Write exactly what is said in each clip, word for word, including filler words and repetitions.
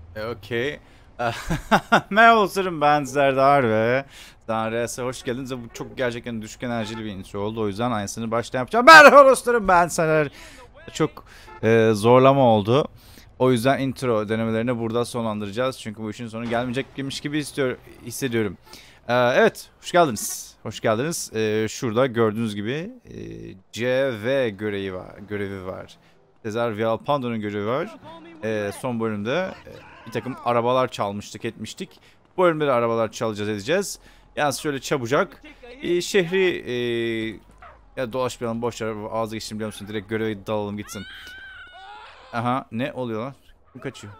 E, Okey. Merhaba dostlarım, ben Serdar ve Zanres'e hoş geldiniz. Bu çok gerçekten düşük enerjili bir intro oldu, o yüzden aynısını başta yapacağım. Merhaba dostlarım, ben Serdar. Çok e, zorlama oldu. O yüzden intro denemelerini burada sonlandıracağız. Çünkü bu işin sonu gelmeyecekmiş gibi istiyor, hissediyorum. E, evet, hoş geldiniz. Hoş geldiniz. E, şurada gördüğünüz gibi e, C V görevi var. Görevi var. Cesar Villalpando'nun görevi var. E, son bölümde e, bir takım arabalar çalmıştık, etmiştik. Bu bölümde de arabalar çalacağız, edeceğiz. Yalnız şöyle çabucak e, şehri e, ya dolaşmayalım, boş ver, ağzı geçtim biliyor musun? Direkt göreve dalalım gitsin. Aha, ne oluyor lan? Kim kaçıyor?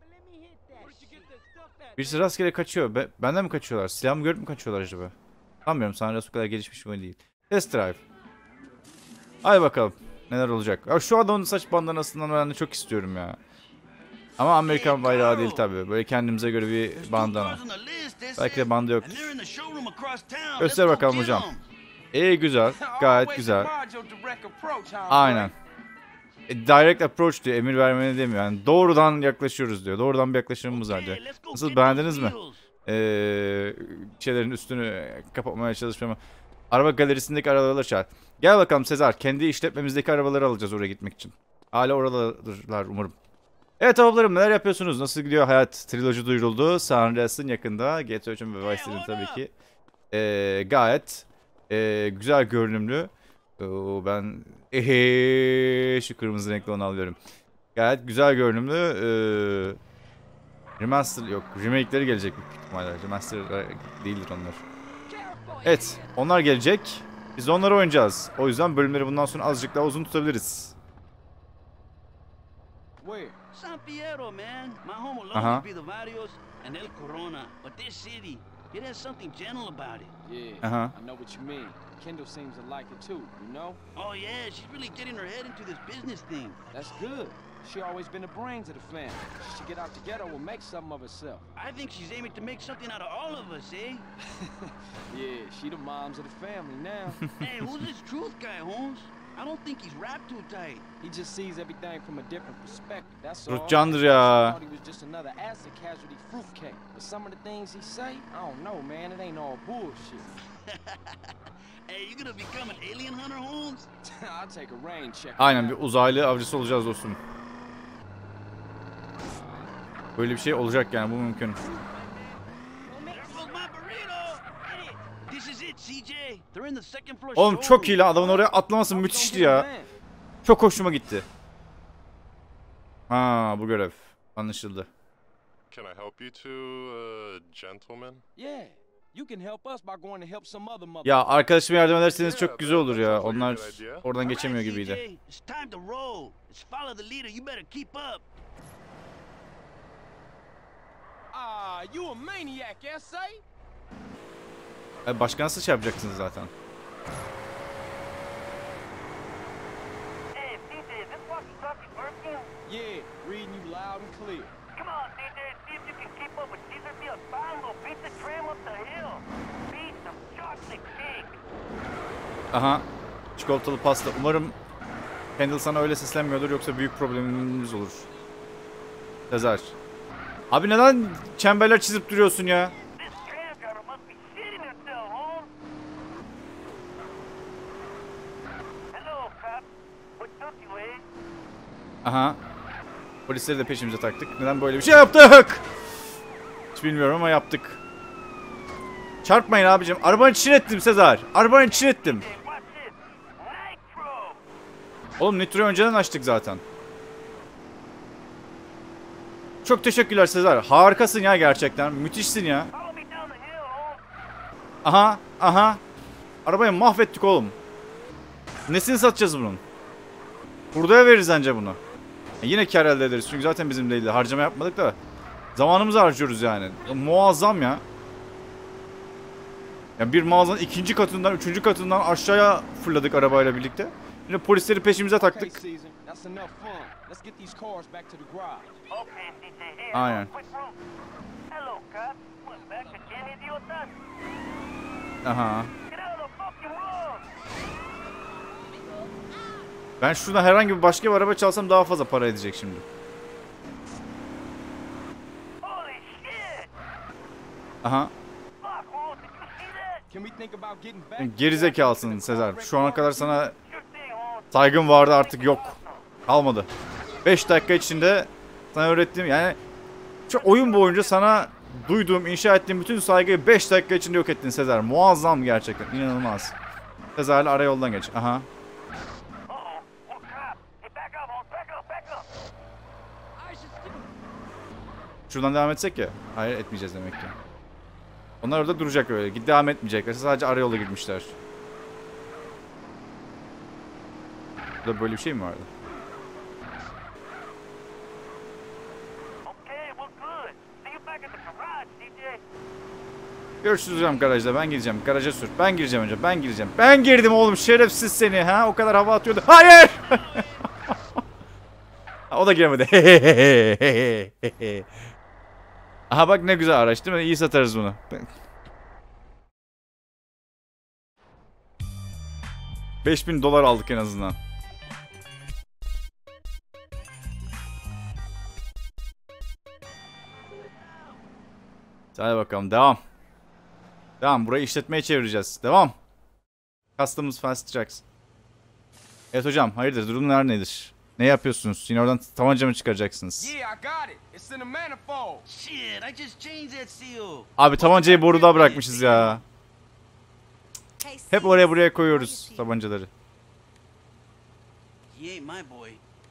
Birisi rastgele kaçıyor. Be benden mi kaçıyorlar? Silahımı görüp mü kaçıyorlar acaba? Sanmıyorum, Sanrı'sı o kadar gelişmiş mi değil. Test drive. Hadi bakalım neler olacak. Ya şu adamın saç bandanasından ben de çok istiyorum ya. Ama Amerikan bayrağı değil tabi. Böyle kendimize göre bir bandana. Belki de banda yoktur. Göster bakalım hocam. İyi, güzel. Gayet güzel. Aynen. E, direct approach diyor. Emir vermeni demiyor. Yani doğrudan yaklaşıyoruz diyor. Doğrudan bir yaklaşımımız var diyor. Nasıl, beğendiniz mi? Ee, şeylerin üstünü kapatmaya çalışmamı. Araba galerisindeki arabaları çağır. Gel bakalım Sezar. Kendi işletmemizdeki arabaları alacağız oraya gitmek için. Hala oradadırlar umarım. Evet ablalarım, neler yapıyorsunuz? Nasıl gidiyor hayat? Triloji duyuruldu. San Andreas'ın yakında. G T A üçün ve Vice City'nin tabii ki. Ee, gayet e, güzel görünümlü. Oo, ben ehe, şu kırmızı renkli onu alıyorum. Gayet güzel görünümlü. Ee, remaster yok. Remake'leri gelecek büyük ihtimalle. Remaster değildir onlar. Evet, onlar gelecek. Biz de onları oynayacağız. O yüzden bölümleri bundan sonra azıcık daha uzun tutabiliriz. San Fierro, man. My home will Uh-huh. always be the Barrios and El Corona. But this city, it has something gentle about it. Yeah, Uh-huh. I know what you mean. Kendall seems to like it too, you know? Oh yeah, she's really getting her head into this business thing. That's good. She always been the brains of the family. She should get out together and make something of herself. I think she's aiming to make something out of all of us, eh? Yeah, she the moms of the family now. Hey, who's this Truth guy, Holmes? I don't think he's wrapped too tight. He just sees everything from a different perspective, that's all. Ruhcandır I ya. thought he was just another acid casualty fruitcake. But some of the things he say, I don't know, man. It ain't all bullshit. Hey, you gonna become an alien hunter, Holmes? I'll take a rain check. Aynen, bir uzaylı avcısı olacağız dostum. Böyle bir şey olacak yani, bu mümkün. There goes my burrito. Hey, this is it, C J. They're in the second floor. Oğlum çok iyi lan, adamın oraya atlaması müthişti ya. Çok hoşuma gitti. Ha, bu görev anlaşıldı. Can I help you two, uh, gentlemen? Yeah, you can help us by going to help some other mother. Ya arkadaşıma yardım ederseniz çok güzel olur ya. Onlar oradan geçemiyor All right, gibiydi. C J, it's time to roll. Let's follow the leader. You better keep up. Ah, you a maniac, S A? E, başka nasıl şey yapacaksınız zaten? Hey, C J, is this walkie-talkie working? Yeah, reading you loud and clear. Come on, C J, see if you can keep up with Caesar Villalpando. Beat the tram up the hill. Beat some chocolate cake. Aha. Çikolatalı pasta. Umarım Kendall sana öyle seslenmiyordur, yoksa büyük problemimiz olur. Sezar. Abi neden çemberler çizip duruyorsun ya? This tram driver must be shitting herself, Holmes. Hello, cop. What took you, eh? Aha. Polisleri de peşimize taktık. Neden böyle bir şey yaptık? Hiç bilmiyorum ama yaptık. Çarpmayın abicim. Arabanın içine ettim Sezar. Arabanın içine ettim. Hey, watch this. Nitro. Oğlum nitroyu önceden açtık zaten. Çok teşekkürler Sezar. Harikasın ya gerçekten. Müthişsin ya. Follow me down the hill, Holmes. Aha. Aha. Arabayı mahvettik oğlum. Nesini satacağız bunun? Hurdaya veririz anca bunu. E yine kar elde ederiz. Çünkü zaten bizim değildi. Harcama yapmadık da. Zamanımızı harcıyoruz yani. Muazzam ya. Yani bir mağazanın ikinci katından, üçüncü katından aşağıya fırladık arabayla birlikte. Yine polisleri peşimize Okay, taktık. Caesar, that's enough fun. Let's get these cars back to the garage. Okay, C J, here. Aynen. Quick route. Hello, cop. What, back again, idiotas? Aha. Get out of the fucking road. Ben şurada herhangi bir başka bir araba çalsam daha fazla para edecek şimdi. Aha. Fuck, Holmes, did you see that? Can we think about getting back? Gerizekalısın Sezer. Şu ana kadar sana Sure thing, Holmes. saygım vardı, artık yok. Kalmadı. beş dakika içinde sana öğrettiğim, yani şu oyun boyunca sana duyduğum, inşa ettiğim bütün saygıyı beş dakika içinde yok ettin Sezer. Muazzam gerçekten. İnanılmaz. Sezer'le ara yoldan geç. Aha. Uh-oh, more cops. Hey, back up, Holmes, back up, back up. I should still... Şuradan devam etsek ya. Hayır, etmeyeceğiz demek ki. Onlar orada duracak öyle. Git, devam etmeyecekler. Sadece ara yola girmişler. Burada böyle bir şey mi vardı? Okay, we're good. See you back at the garage, C J. Görüşürüz hocam garajda. Ben gireceğim. Garaja sür. Ben gireceğim önce. Ben gireceğim. Ben girdim oğlum. Şerefsiz seni. Ha? O kadar hava atıyordu. Hayır! O da giremedi. Aha bak, ne güzel araç değil mi? İyi satarız bunu. beş bin dolar aldık en azından. Hadi bakalım, devam. Devam, burayı işletmeye çevireceğiz. Devam. Customs Fast Tracks. Evet hocam, hayırdır, durumlar nedir? Ne yapıyorsunuz? Yine oradan tabanca mı çıkaracaksınız? Yeah, I got it. It's in the manifold. Shit, I just changed that seal. Abi tabancayı boruda bırakmışız ya. Hep oraya buraya koyuyoruz tabancaları. He ain't my boy.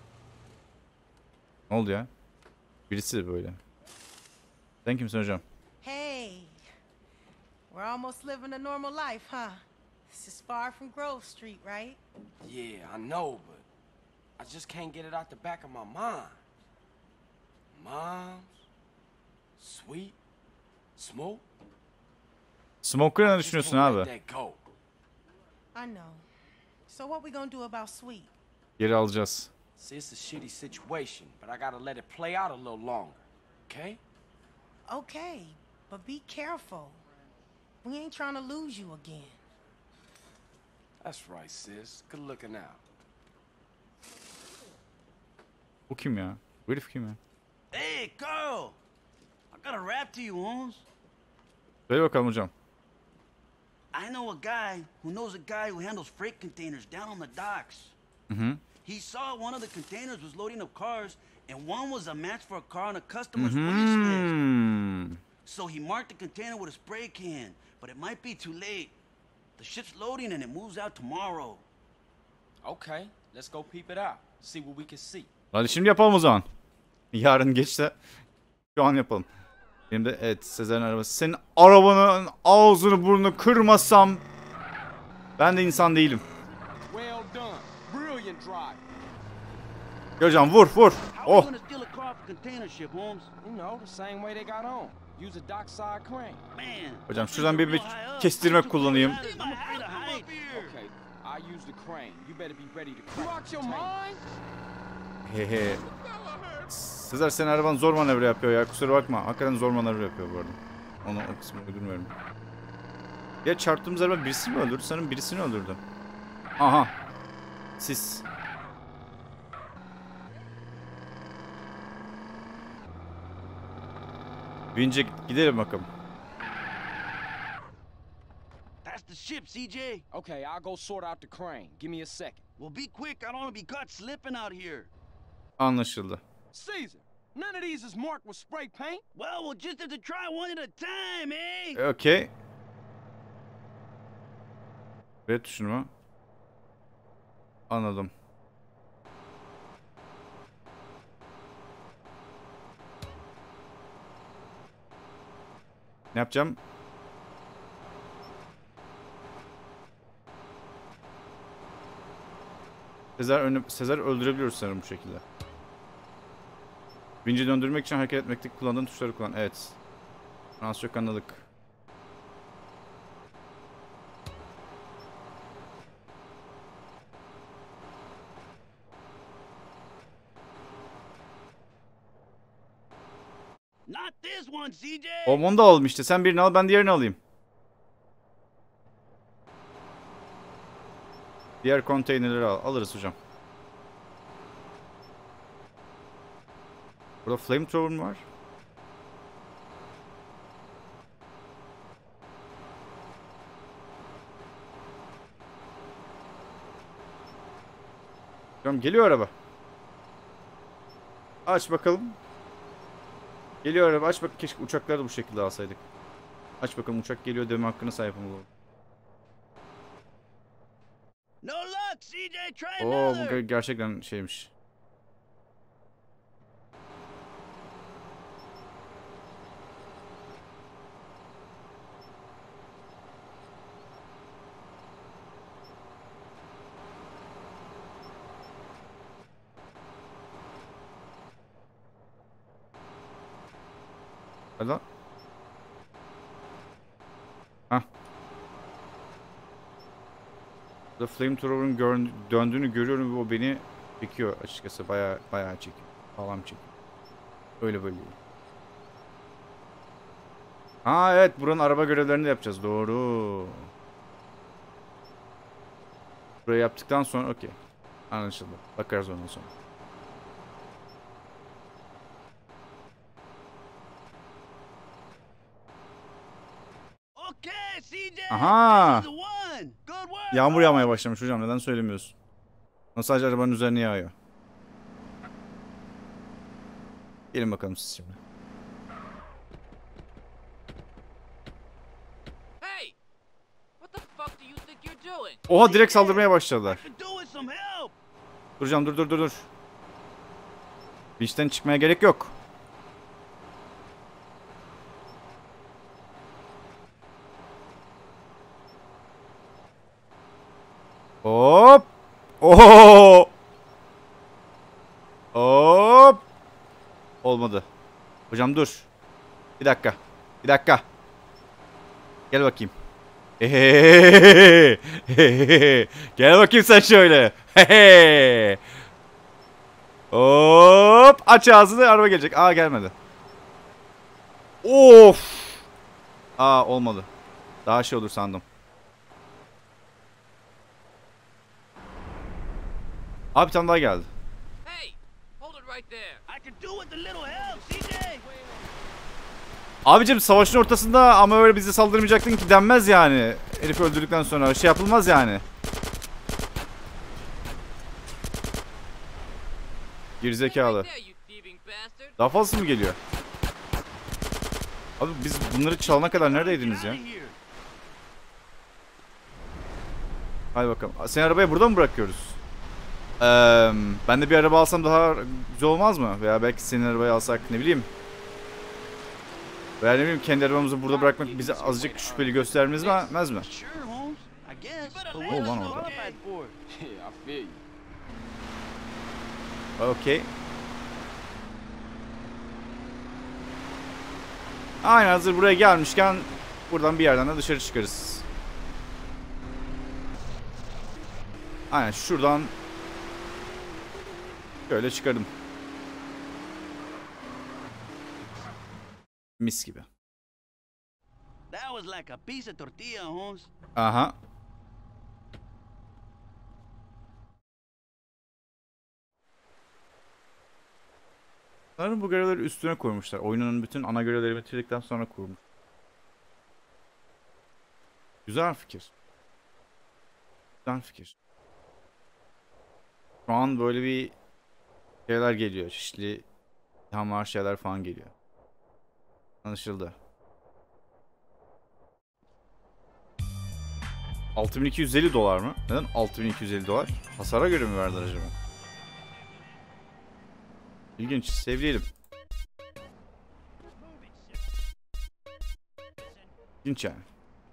Ne oldu ya? Birisi de böyle. Sen kimsin hocam? Hey, we're almost living a normal life, huh? This is far from Grove Street, right? Yeah, I know, but I just can't get it out the back of my mind. Moms, sweet, smoke. Smoker'ı ne Just düşünüyorsun can't let abi? that go. I know. So what we gonna do about Sweet? Geri alacağız. See, it's a shitty situation, but I gotta let it play out a little longer, okay? Okay, but be careful. We ain't trying to lose you again. That's right, sis. Good looking out. Bu kim ya? Bu herif kim ya? Hey, Carl. I got a rap to you, Holmes. Söyle bakalım hocam. I know a guy who knows a guy who handles freight containers down on the docks. Hı hı. He saw one of the containers was loading up cars, and one was a match for a car on a customer's wish list. Hmm. So he marked the container with a spray can, but it might be too late. The ship's loading and it moves out tomorrow. Okay, let's go peep it out. See what we can see. Hadi şimdi yapalım o zaman. Yarın geç de şu an yapalım. Benim de evet, Sezer'in arabası. Senin arabanın ağzını burnunu kırmasam ben de insan değilim. Well done. Brilliant drive. Hocam vur vur. How are Oh. we gonna steal a car off a container ship, Holmes? You know, the same way they got on. Use a dockside crane. Man. Hocam şuradan bir, bir kestirme kullanayım. I'm afraid of heights. Okay, I use the crane. You better be ready to crack. You out your mind? Hehe. Sezer, senin araban zor manevra yapıyor ya, kusura bakma. Hakikaten zor manevra yapıyor bu arada. Onu o kısmı uydurmuyorum. Ya çarptığımız araba birisi mi öldürdü? Sanırım birisini öldürdü. Aha. Siz. Bince gidelim bakalım. That's the ship, C J. Okay, I'll go sort out the crane. Give me a second. Well, be quick. I don't want to be caught slipping out here. Anlaşıldı. Caesar, none of these is marked with spray paint. Well, we'll just have to try one at a time, eh? Okey. Red tuşunu mu? Anladım. Ne yapacağım? Sezer, önü, Sezer öldürebiliyoruz sanırım bu şekilde. Vinci döndürmek için hareket etmekteki kullandığın tuşları kullan. Evet. Az çok anladık. Not this one, C J. Oğlum onu da alalım işte. Sen birini al, ben diğerini alayım. Diğer konteynerleri al. Alırız hocam. Burada flamethrower mu var? Tamam, geliyor araba. Aç bakalım. Geliyor araba, aç bak, keşke uçakları da bu şekilde alsaydık. Aç bakalım, uçak geliyor deme hakkına sahip olalım. No luck, C J. Try Oo, bu another. ger- gerçekten şeymiş. Hadi lan. Hah. The Flamethrower'ın gör- döndüğünü görüyorum ve o beni çekiyor açıkçası. Bayağı bayağı çekiyor. Sağlam çekiyor. Öyle böyle değil. Ha evet, buranın araba görevlerini de yapacağız. Doğru. Burayı yaptıktan sonra okey. Anlaşıldı. Bakarız ondan sonra. Okay, C J. Aha. This is the one. Good work. Yağmur yağmaya başlamış hocam. Neden söylemiyorsun? Nasıl sadece arabanın üzerine yağıyor? Gelin bakalım siz şimdi. Hey! What the fuck do you think you're doing? Oha, direkt saldırmaya başladılar. Could do with some help. Duracağım, dur dur dur dur. Vinçten çıkmaya gerek yok. Hop. Oho. Hop. Olmadı. Hocam dur. Bir dakika. Bir dakika. Gel bakayım. Hehehehe. Hehehehe. Gel bakayım sen şöyle. Hehe. Hop. Aç ağzını, araba gelecek. Aa, gelmedi. Of. Aa, olmadı. Daha şey olur sandım. Abi bir tane daha geldi. Hey! Hold it right there. I could do with a little help, C J. Abicim, savaşın ortasında ama öyle bize saldırmayacaktın ki denmez yani. Herifi öldürdükten sonra şey yapılmaz yani. Gerizekalı. There, you thieving bastard. Daha fazlası mı geliyor? Abi biz bunları çalana kadar neredeydiniz ya? Get out of here. Hadi bakalım. Seni arabaya burada mı bırakıyoruz? Ee, ben de bir araba alsam daha güzel olmaz mı? Veya belki senin arabayı alsak, ne bileyim. Veya ne bileyim, kendi arabamızı burada bırakmak bize azıcık şüpheli göstermez mi? Mez mi? Sure, Holmes. I guess. But Oh, what's lan so orada. bad for? Yeah, I feel you. Okey. Aynen, hazır buraya gelmişken buradan bir yerden de dışarı çıkarız. Aynen şuradan şöyle çıkardım. Mis gibi. That was like a piece of tortilla, Holmes. Aha. Sanırım bu görevleri üstüne koymuşlar. Oyunun bütün ana görevleri bitirdikten sonra kurmuş. Güzel fikir. Güzel fikir. Şu an böyle bir şeyler geliyor. Çeşitli ilhamlar, şeyler falan geliyor. Anlaşıldı. altı bin iki yüz elli dolar mı? Neden altı bin iki yüz elli dolar? Hasara göre mi verdiler acaba? İlginç. Sevleyelim. İlginç yani.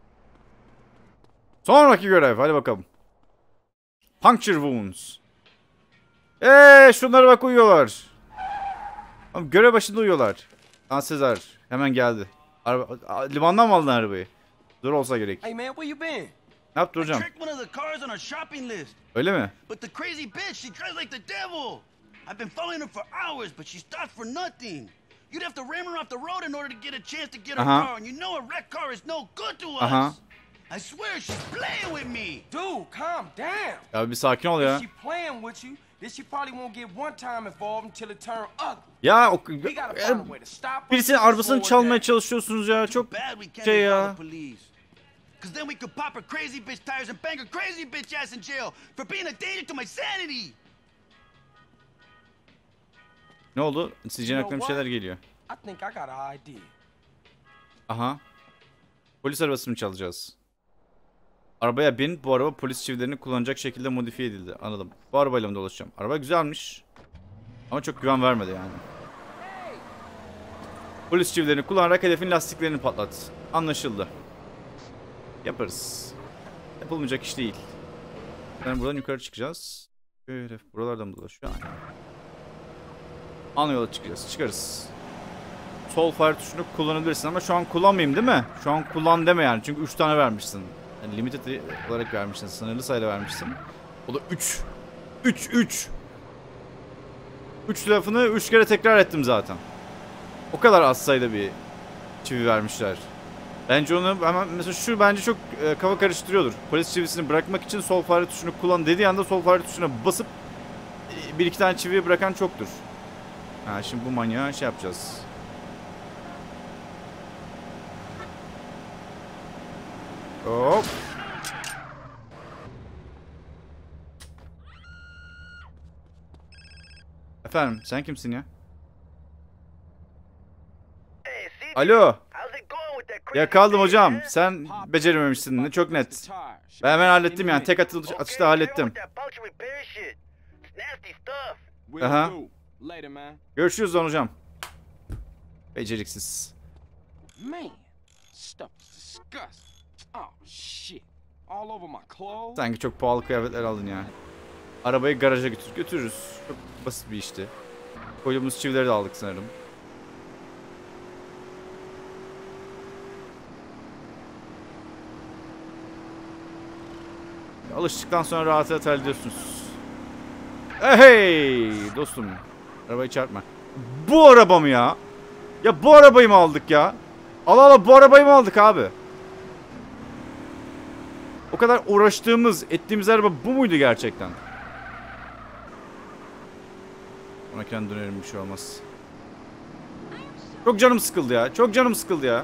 Sonraki görev. Hadi bakalım. Puncture wounds. Eee şunlara bak, uyuyorlar. Oğlum, görev başında uyuyorlar. Ha, Sezar hemen geldi. Araba, limandan mı aldın arabayı? Dur olsa gerek. Hey man, where you been? Ne yaptı I hocam? tricked one of the cars on our shopping list. Öyle mi? But the crazy bitch, she drives like the devil. I've been following her for hours, but she stops for nothing. You'd have to ram her off the road in order to get a chance to get her Uh-huh. car, and you know a wrecked car is no good to us. Uh-huh. I swear she's playing with me. Dude, calm down. Ya bir sakin ol ya. If she playing with you, then she probably won't get one time involved until it turn ugly. Ya o, We gotta find a ya, way to stop her. birisinin arabasını Slow her çalmaya down. çalışıyorsunuz ya. Çok Bad we can't şey involve ya. the police. Cause then we could pop her crazy bitch tires and bang her crazy bitch ass in jail for being a danger to my sanity. Ne oldu? Sizce'nin aklına bir şeyler geliyor. I think I got an idea. Aha. Polis arabasını çalacağız. Arabaya bin. Bu araba polis çivilerini kullanacak şekilde modifiye edildi. Anladım. Bu arabayla mı dolaşacağım? Araba güzelmiş. Ama çok güven vermedi yani. Polis çivilerini kullanarak hedefin lastiklerini patlat. Anlaşıldı. Yaparız. Yapılmayacak iş değil. Yani buradan yukarı çıkacağız. Böyle buralardan mı dolaşıyor? Aynen. Ana yola çıkacağız. Çıkarız. Sol fire tuşunu kullanabilirsin ama şu an kullanmayayım değil mi? Şu an kullan deme yani. Çünkü üç tane vermişsin. Yani limited olarak vermişsin. Sınırlı sayıda vermişsin. O da üç. üç üç. üç lafını üç kere tekrar ettim zaten. O kadar az sayıda bir çivi vermişler. Bence onu hemen mesela şu bence çok e, kafa karıştırıyordur. Polis çivisini bırakmak için sol fare tuşunu kullan dediği anda sol fare tuşuna basıp e, bir iki tane çiviyi bırakan çoktur. Ha şimdi bu manyağı şey yapacağız. Hop. Efendim sen kimsin ya? Alo. Yakaladım hocam. Sen becerememişsin. Ne çok net. Ben hemen hallettim yani. Tek atış, atışta hallettim. Aha. Görüşürüz lan hocam. Beceriksiz. Man, stuff is disgusting. Oh shit. All over my clothes. Sanki çok pahalı kıyafetler aldın yani. Arabayı garaja götür. Götürürüz. Çok basit bir işti. Koyduğumuz çivileri de aldık sanırım. Alıştıktan sonra rahat rahat hallediyorsunuz. Hey dostum. Arabayı çarpma. Bu araba mı ya? Ya bu arabayı mı aldık ya? Allah Allah bu arabayı mı aldık abi? O kadar uğraştığımız, ettiğimiz araba bu muydu gerçekten? Ona kendi dönerim bir şey olmaz. Çok canım sıkıldı ya. Çok canım sıkıldı ya.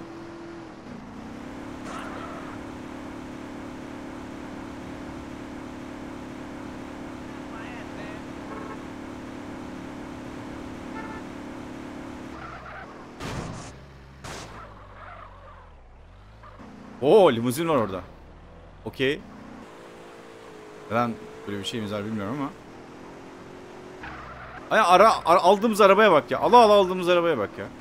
Oo limuzin var orada. Okey. Ben böyle bir şeyimiz var bilmiyorum ama. Ay ara, ara aldığımız arabaya bak ya. Allah Allah aldığımız arabaya bak ya.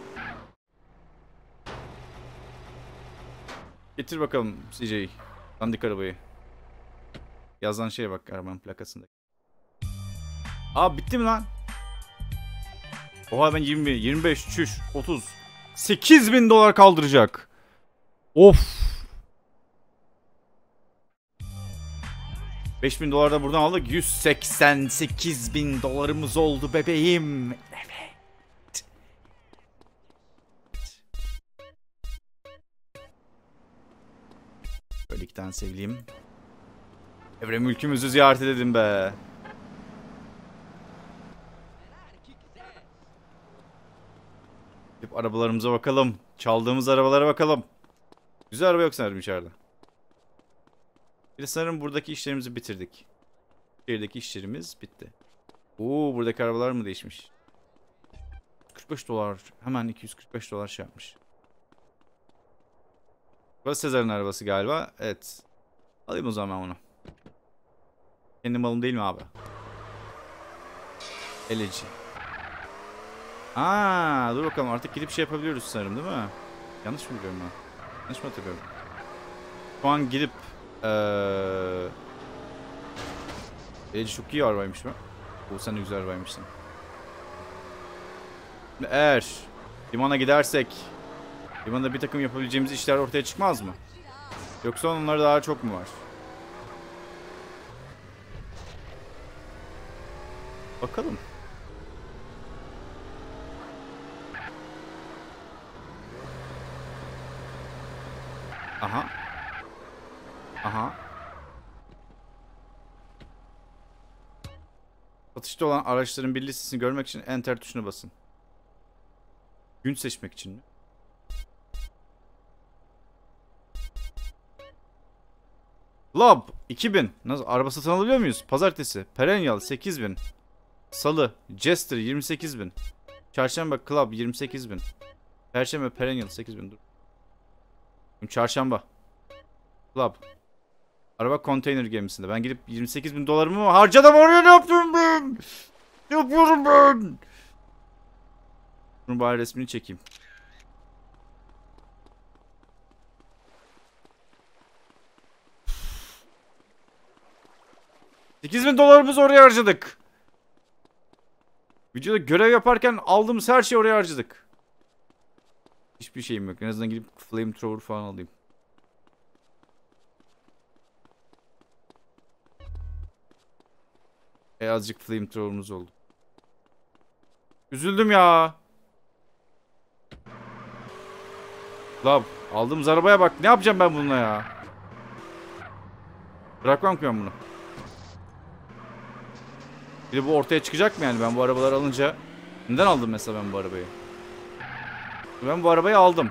Getir bakalım C J. Dandik arabayı. Yazan şeye bak arabanın plakasında. Aa bitti mi lan? Oha ben yirmi, yirmi beş, çüş, otuz. sekiz bin dolar kaldıracak. Of. beş bin dolar da buradan aldık. yüz seksen sekiz bin dolarımız oldu bebeğim. Evet. Böyle iki tane sevdiğim. Evre mülkümüzü ziyaret edelim be. Gidip arabalarımıza bakalım. Çaldığımız arabalara bakalım. Güzel araba yok sanırım içeride. Bir de sanırım buradaki işlerimizi bitirdik. Şehirdeki işlerimiz bitti. Oo buradaki arabalar mı değişmiş? kırk beş dolar. Hemen iki yüz kırk beş dolar şey yapmış. Burası Sezar'ın arabası galiba. Evet. Alayım o zaman onu. Kendi malım değil mi abi? Eleci. Aa, dur bakalım artık gidip şey yapabiliyoruz sanırım değil mi? Yanlış mı biliyorum ben? Yanlış mı hatırlıyorum? Şu an gidip Eee Eleci çok iyi arabaymış mı? Bu sen de güzel arabaymışsın. Eğer limana gidersek limanda bir takım yapabileceğimiz işler ortaya çıkmaz mı? Yoksa onlara daha çok mu var? Bakalım. Aha. Aha. Satışta olan araçların bir listesini görmek için Enter tuşuna basın. Gün seçmek için mi? Lab iki bin. Nasıl? Araba satın alabiliyor muyuz? Pazartesi. Perennial sekiz bin. Salı Jester yirmi sekiz bin. Çarşamba Club yirmi sekiz bin. Perşembe Perennial sekiz bin. Dur. Çarşamba Club. Araba konteyner gemisinde. Ben gidip yirmi sekiz bin dolarımı mı harcadım, oraya ne yapıyorum ben? Ne yapıyorum ben? Bunu bari resmini çekeyim. sekiz bin dolarımızı oraya harcadık. Videoda görev yaparken aldığımız her şeyi oraya harcadık. Hiçbir şeyim yok. En azından gidip flamethrower falan alayım. E azıcık flamethrower'ımız oldu. Üzüldüm ya. Lab, aldığımız arabaya bak. Ne yapacağım ben bununla ya? Bırakmam ki ben bunu. Bir de bu ortaya çıkacak mı yani? Ben bu arabaları alınca... Neden aldım mesela ben bu arabayı? Ben bu arabayı aldım.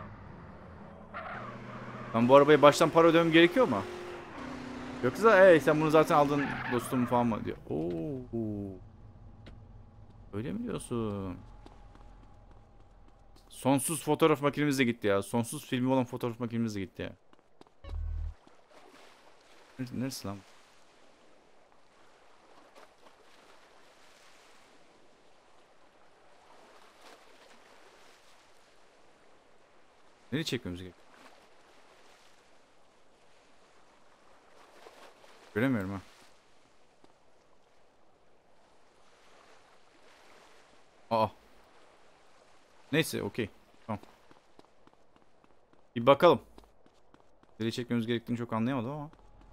Ben bu arabayı baştan para ödemem gerekiyor mu? Yoksa ey sen bunu zaten aldın dostum falan mı diyor. Oo. Öyle mi diyorsun? Sonsuz fotoğraf makinemiz de gitti ya. Sonsuz filmi olan fotoğraf makinemiz de gitti ya. Neresi lan? Nereye çekmemiz gerekiyor? Göremiyorum ha. Aa. Neyse okey. Tamam. Bir bakalım. Nereye çekmemiz gerektiğini çok anlayamadım ama.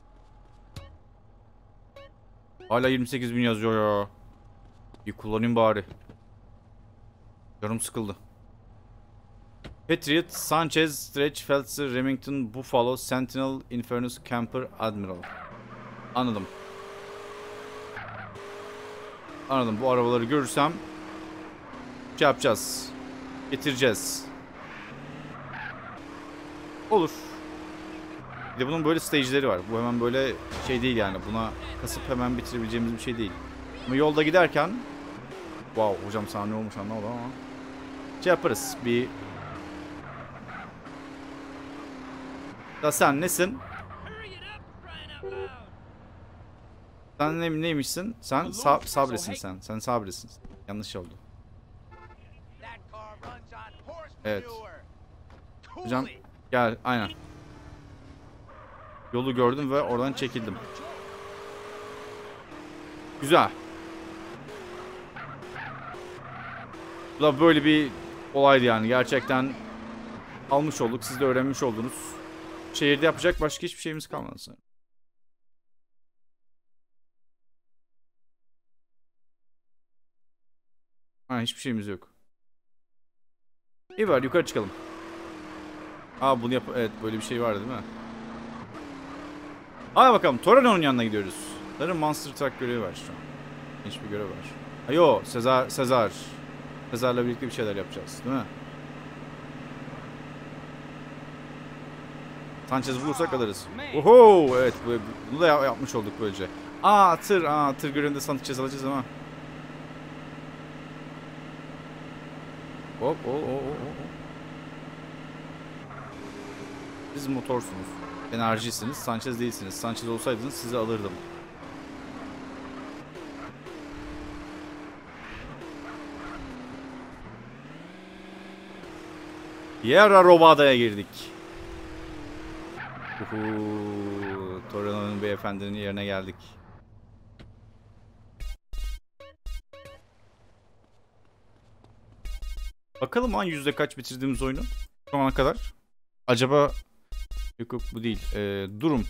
Hala yirmi sekiz bin yazıyor ya. Bir kullanayım bari. Canım sıkıldı. Patriot, Sanchez, Stretch, Feltzer, Remington, Buffalo, Sentinel, Infernus, Camper, Admiral. Anladım. Anladım. Bu arabaları görürsem şey yapacağız. Getireceğiz. Olur. Bir de bunun böyle stage'leri var. Bu hemen böyle şey değil yani. Buna kasıp hemen bitirebileceğimiz bir şey değil. Ama yolda giderken wow hocam sana ne olmuş anlamadım ama şey yaparız. Bir da sen nesin? Sen ne, neymişsin? Sen sa sabresin sen. Sen sabresin. Yanlış oldu. Evet. Hocam gel aynen. Yolu gördüm ve oradan çekildim. Güzel. Bu da böyle bir olaydı yani. Gerçekten almış olduk. Siz de öğrenmiş oldunuz. Şehirde yapacak başka hiçbir şeyimiz kalmadı sanırım. Ha, hiçbir şeyimiz yok. İyi var, yukarı çıkalım. Aa bunu yap... Evet böyle bir şey vardı değil mi? Hadi bakalım Torano'nun yanına gidiyoruz. Sanırım Monster Truck görevi var şu an. Hiçbir görev var. Ha yo Sezar, Sezar. Sezar'la birlikte bir şeyler yapacağız değil mi? Sanchez bulursak alırız. Oho evet bunu da yapmış olduk böylece. Aa tır, aa tır görevinde Sanchez alacağız ama. Hop, o, o, o, o. Siz motorsunuz. Enerjisiniz. Sanchez değilsiniz. Sanchez olsaydınız sizi alırdım. Sierra Robada'ya girdik. Uhu, Torino'nun beyefendinin yerine geldik. Bakalım an yüzde kaç bitirdiğimiz oyunu şu ana kadar. Acaba yok yok bu değil. Ee, durum.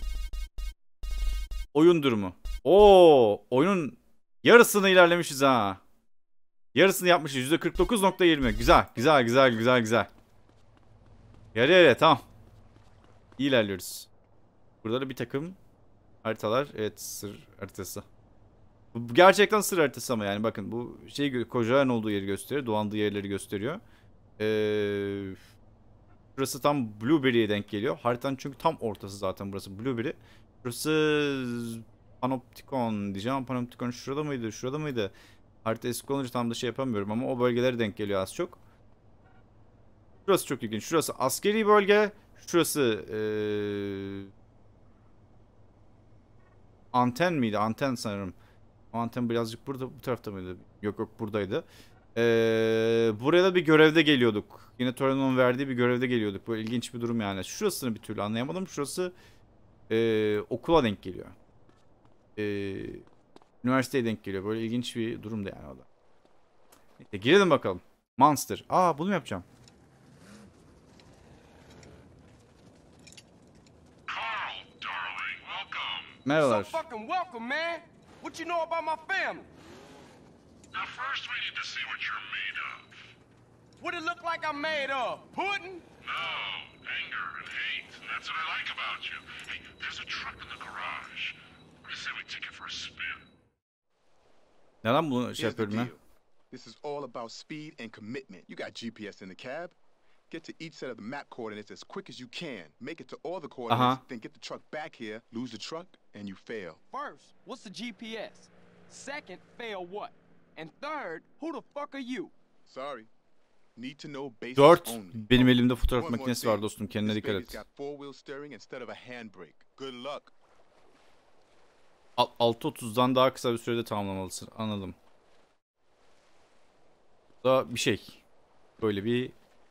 Oyun durumu. Oo, oyunun yarısını ilerlemişiz ha. Yarısını yapmışız. yüzde kırk dokuz nokta yirmi. Güzel, güzel, güzel, güzel, güzel. Yarı yarıya tamam. İyi ilerliyoruz. Burada da bir takım haritalar. Evet, sır haritası. Bu gerçekten sır haritası ama yani bakın bu şey Koja'nın olduğu yeri gösteriyor. Dolandığı yerleri gösteriyor. Ee, burası tam Blueberry'e denk geliyor. Haritanın çünkü tam ortası zaten burası Blueberry. Burası Panopticon diyeceğim. Panopticon şurada mıydı? Şurada mıydı? Harita eski olunca tam da şey yapamıyorum ama o bölgelere denk geliyor az çok. Şurası çok ilginç. Şurası askeri bölge. Şurası ee... anten miydi? Anten sanırım. O anten birazcık burada, bu tarafta mıydı? Yok yok buradaydı. Ee, buraya da bir görevde geliyorduk. Yine Torino'nun verdiği bir görevde geliyorduk. Böyle ilginç bir durum yani. Şurasını bir türlü anlayamadım. Şurası ee, okula denk geliyor. Ee, üniversiteye denk geliyor. Böyle ilginç bir durumda yani o da. Neyse, girelim bakalım. Monster. Aa, bunu mu yapacağım? Carl, darling, welcome. Merhabalar. So fucking welcome, man. What you know about my family? Now, first we need to see what you're made of. What it look like I'm made of? Pudding? No, anger and hate, and that's what I like about you. Hey, there's a truck in the garage. I say we take it for a spin. Neden bunu şey Here's the yapıyorum ya? deal. This is all about speed and commitment. You got G P S in the cab. Get to each set of the map coordinates as quick as you can. Make it to all the coordinates, Uh-huh. then get the truck back here, lose the truck, and you fail. First, what's the G P S? Second, fail what? And third, who the fuck are you? Sorry. Need to know basics Dört. only. Benim elimde fotoğraf One more makinesi thing. var dostum. Kendine This dikkat baby's et. got four wheel steering instead of a handbrake. Good luck. Al- altı otuzdan daha kısa bir sürede tamamlamalısın. Anladım. Da bir şey. Böyle bir...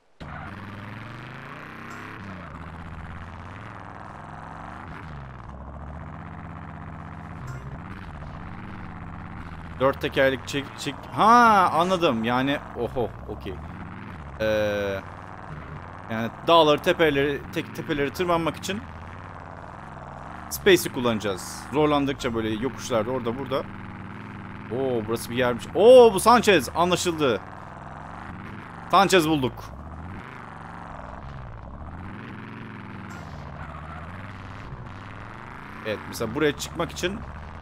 Dört tekerlek çek çek. Ha, anladım. Yani oho, okey. Ee, yani dağları, tepeleri, tek tepeleri tırmanmak için Space'i kullanacağız. Zorlandıkça böyle yokuşlarda orada burada. Oo, burası bir yermiş. Oo, bu Sanchez, anlaşıldı. Sanchez bulduk. Evet, mesela buraya çıkmak için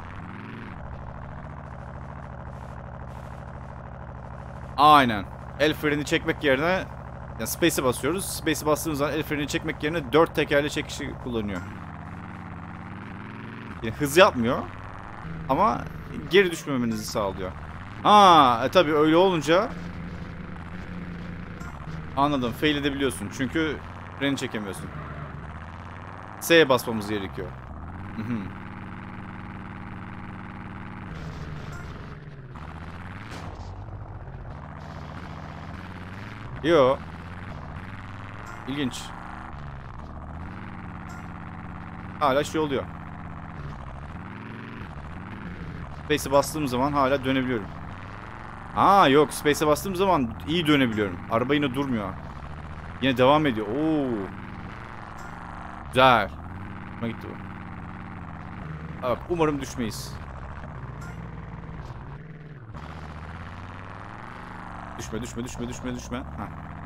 aynen. El freni çekmek yerine yani Space'e basıyoruz. Space'e bastığımız zaman el freni çekmek yerine dört tekerle çekişi kullanıyor. Yani hız yapmıyor. Ama geri düşmemenizi sağlıyor. Aa, e, tabii öyle olunca anladım. Fail edebiliyorsun. Çünkü freni çekemiyorsun. S'ye basmamız gerekiyor. Hı hı. Yo. İlginç. Hala şey oluyor. Space'e bastığım zaman hala dönebiliyorum. Aa yok, Space'e bastığım zaman iyi dönebiliyorum. Araba yine durmuyor. Yine devam ediyor. Oo. Güzel. Hoşuma gitti bu. Bak, umarım düşmeyiz. Düşme, düşme, düşme, düşme, düşme. Heh.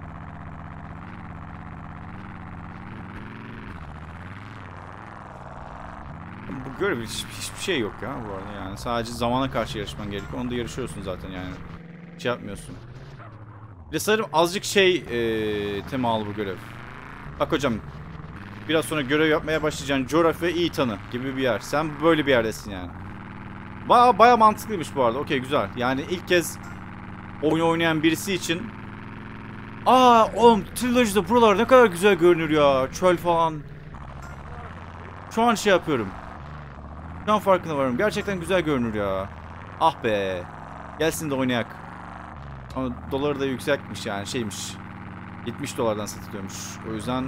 Bu görev hiç, hiçbir şey yok ya bu arada yani. Sadece zamana karşı yarışman gerekiyor. Onu da yarışıyorsun zaten yani. Şey yapmıyorsun. Bir de sanırım azıcık şey ee, temalı bu görev. Bak hocam. Biraz sonra görev yapmaya başlayacaksın. Coğrafya iyi tanı gibi bir yer. Sen böyle bir yerdesin yani. Baya baya mantıklıymış bu arada. Okey, güzel. Yani ilk kez oyun oynayan birisi için. Aa oğlum, Trilogy'de buralar ne kadar güzel görünür ya. Çöl falan. Şu an şey yapıyorum. Şu an farkına varım. Gerçekten güzel görünür ya. Ah be. Gelsin de oynayak. Ama doları da yüksekmiş yani, şeymiş. yetmiş dolardan satılıyormuş. O yüzden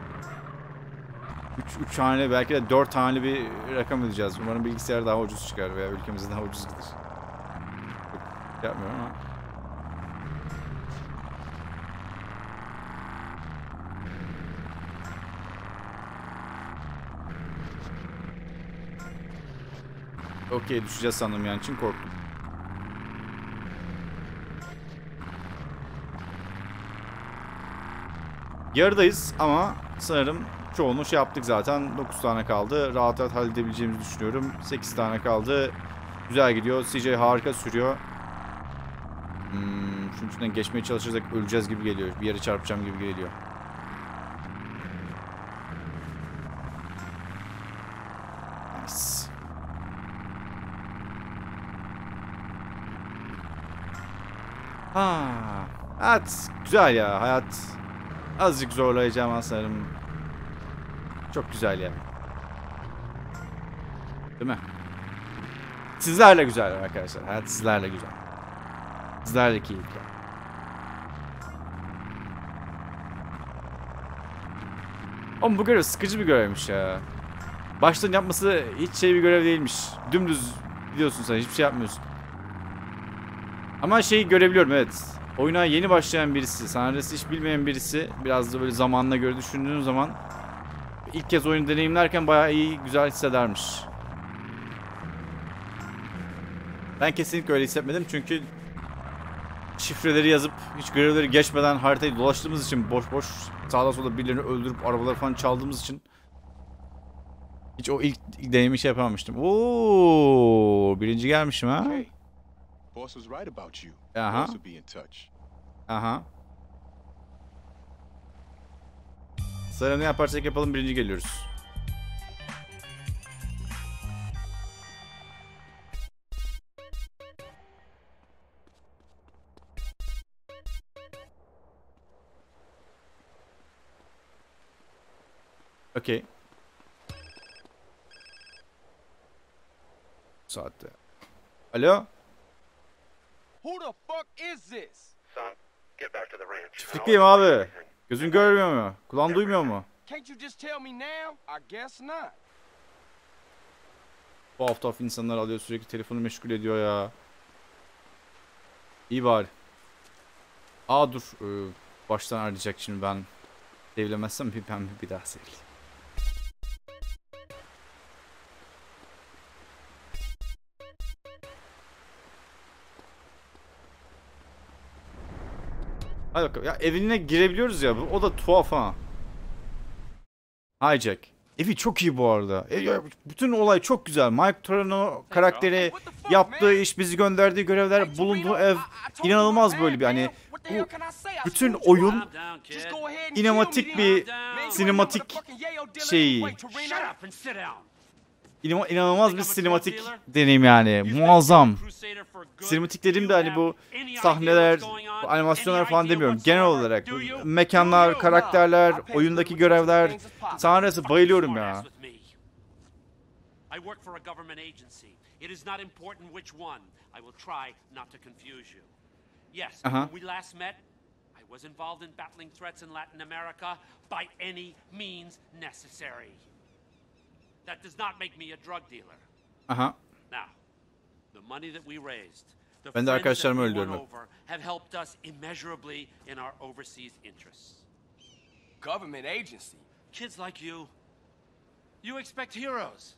üç haneli, belki de dört haneli bir rakam ödeyeceğiz. Umarım bilgisayar daha ucuz çıkar veya ülkemizde daha ucuz gider. Çok yapmıyorum ama. Okey, düşeceğiz sandım yani, için korktum. Yarıdayız ama sanırım çoğunu şey yaptık zaten. dokuz tane kaldı. Rahat rahat halledebileceğimizi düşünüyorum. sekiz tane kaldı. Güzel gidiyor. C J harika sürüyor. Hmm, şunun içinden geçmeye çalışırsak öleceğiz gibi geliyor. Bir yere çarpacağım gibi geliyor. Nice. Ha, hayat güzel ya. Hayat azıcık zorlayacağım aslanım. Çok güzel ya. Değil mi? Sizlerle güzel arkadaşlar. Hayat sizlerle güzel. Sizlerle keyifli. Ama bu görev sıkıcı bir görevmiş ya. Baştan yapması hiç şey bir görev değilmiş. Dümdüz gidiyorsun sen, hiçbir şey yapmıyorsun. Ama şeyi görebiliyorum, evet. Oyuna yeni başlayan birisi, senaryosu hiç bilmeyen birisi, biraz da böyle zamanına göre düşündüğün zaman ilk kez oyunu deneyimlerken bayağı iyi, güzel hissedermiş. Ben kesinlikle öyle hissetmedim çünkü şifreleri yazıp hiç görevleri geçmeden haritayı dolaştığımız için, boş boş sağda solda birilerini öldürüp arabaları falan çaldığımız için hiç o ilk, ilk deneyimi şey yapamamıştım. Oo, birinci gelmişim ha. Hey, boss was right about you. Aha. Boss will be in touch. Aha. Sıra ne yaparsak yapalım birinci geliyoruz. Okey. Saatte. Alo? Who the fuck is this? Son, get back to the ranch. Çiftlikteyim abi. Gözün görmüyor mu? Kulağın duymuyor mu? Can't you just tell me now? I guess not. Bu hafta hafta insanlar alıyor, sürekli telefonu meşgul ediyor ya. İyi bari. Aa dur. Ee, baştan arayacak şimdi ben. Sevlemezsem bir ben bir daha seveyim. Hadi bakalım. Ya evine girebiliyoruz ya. O da tuhaf ha. Hijack. Evi çok iyi bu arada. E, bütün olay çok güzel. Mike Torino karakteri, yaptığı iş, bizi gönderdiği görevler, bulunduğu ev inanılmaz böyle bir hani bu bütün oyun inematik bir sinematik şey. İnanılmaz, inanılmaz bir sinematik deneyim yani. Muazzam. Sinematik dediğim de hani bu sahneler, bu animasyonlar falan demiyorum. Genel olarak mekanlar, karakterler, oyundaki görevler, sahnesi bayılıyorum ya. I work for a government agency. It is not important which one. I will try not to confuse you. Yes, when we last met, I was involved in battling threats in Latin America by any means necessary. That does not make me a drug dealer. Aha. Now, the money that we raised, the Ben de arkadaşlarımı öldürüyorum. over, have helped us immeasurably in our overseas interests. Government agency. Kids like you, you expect heroes.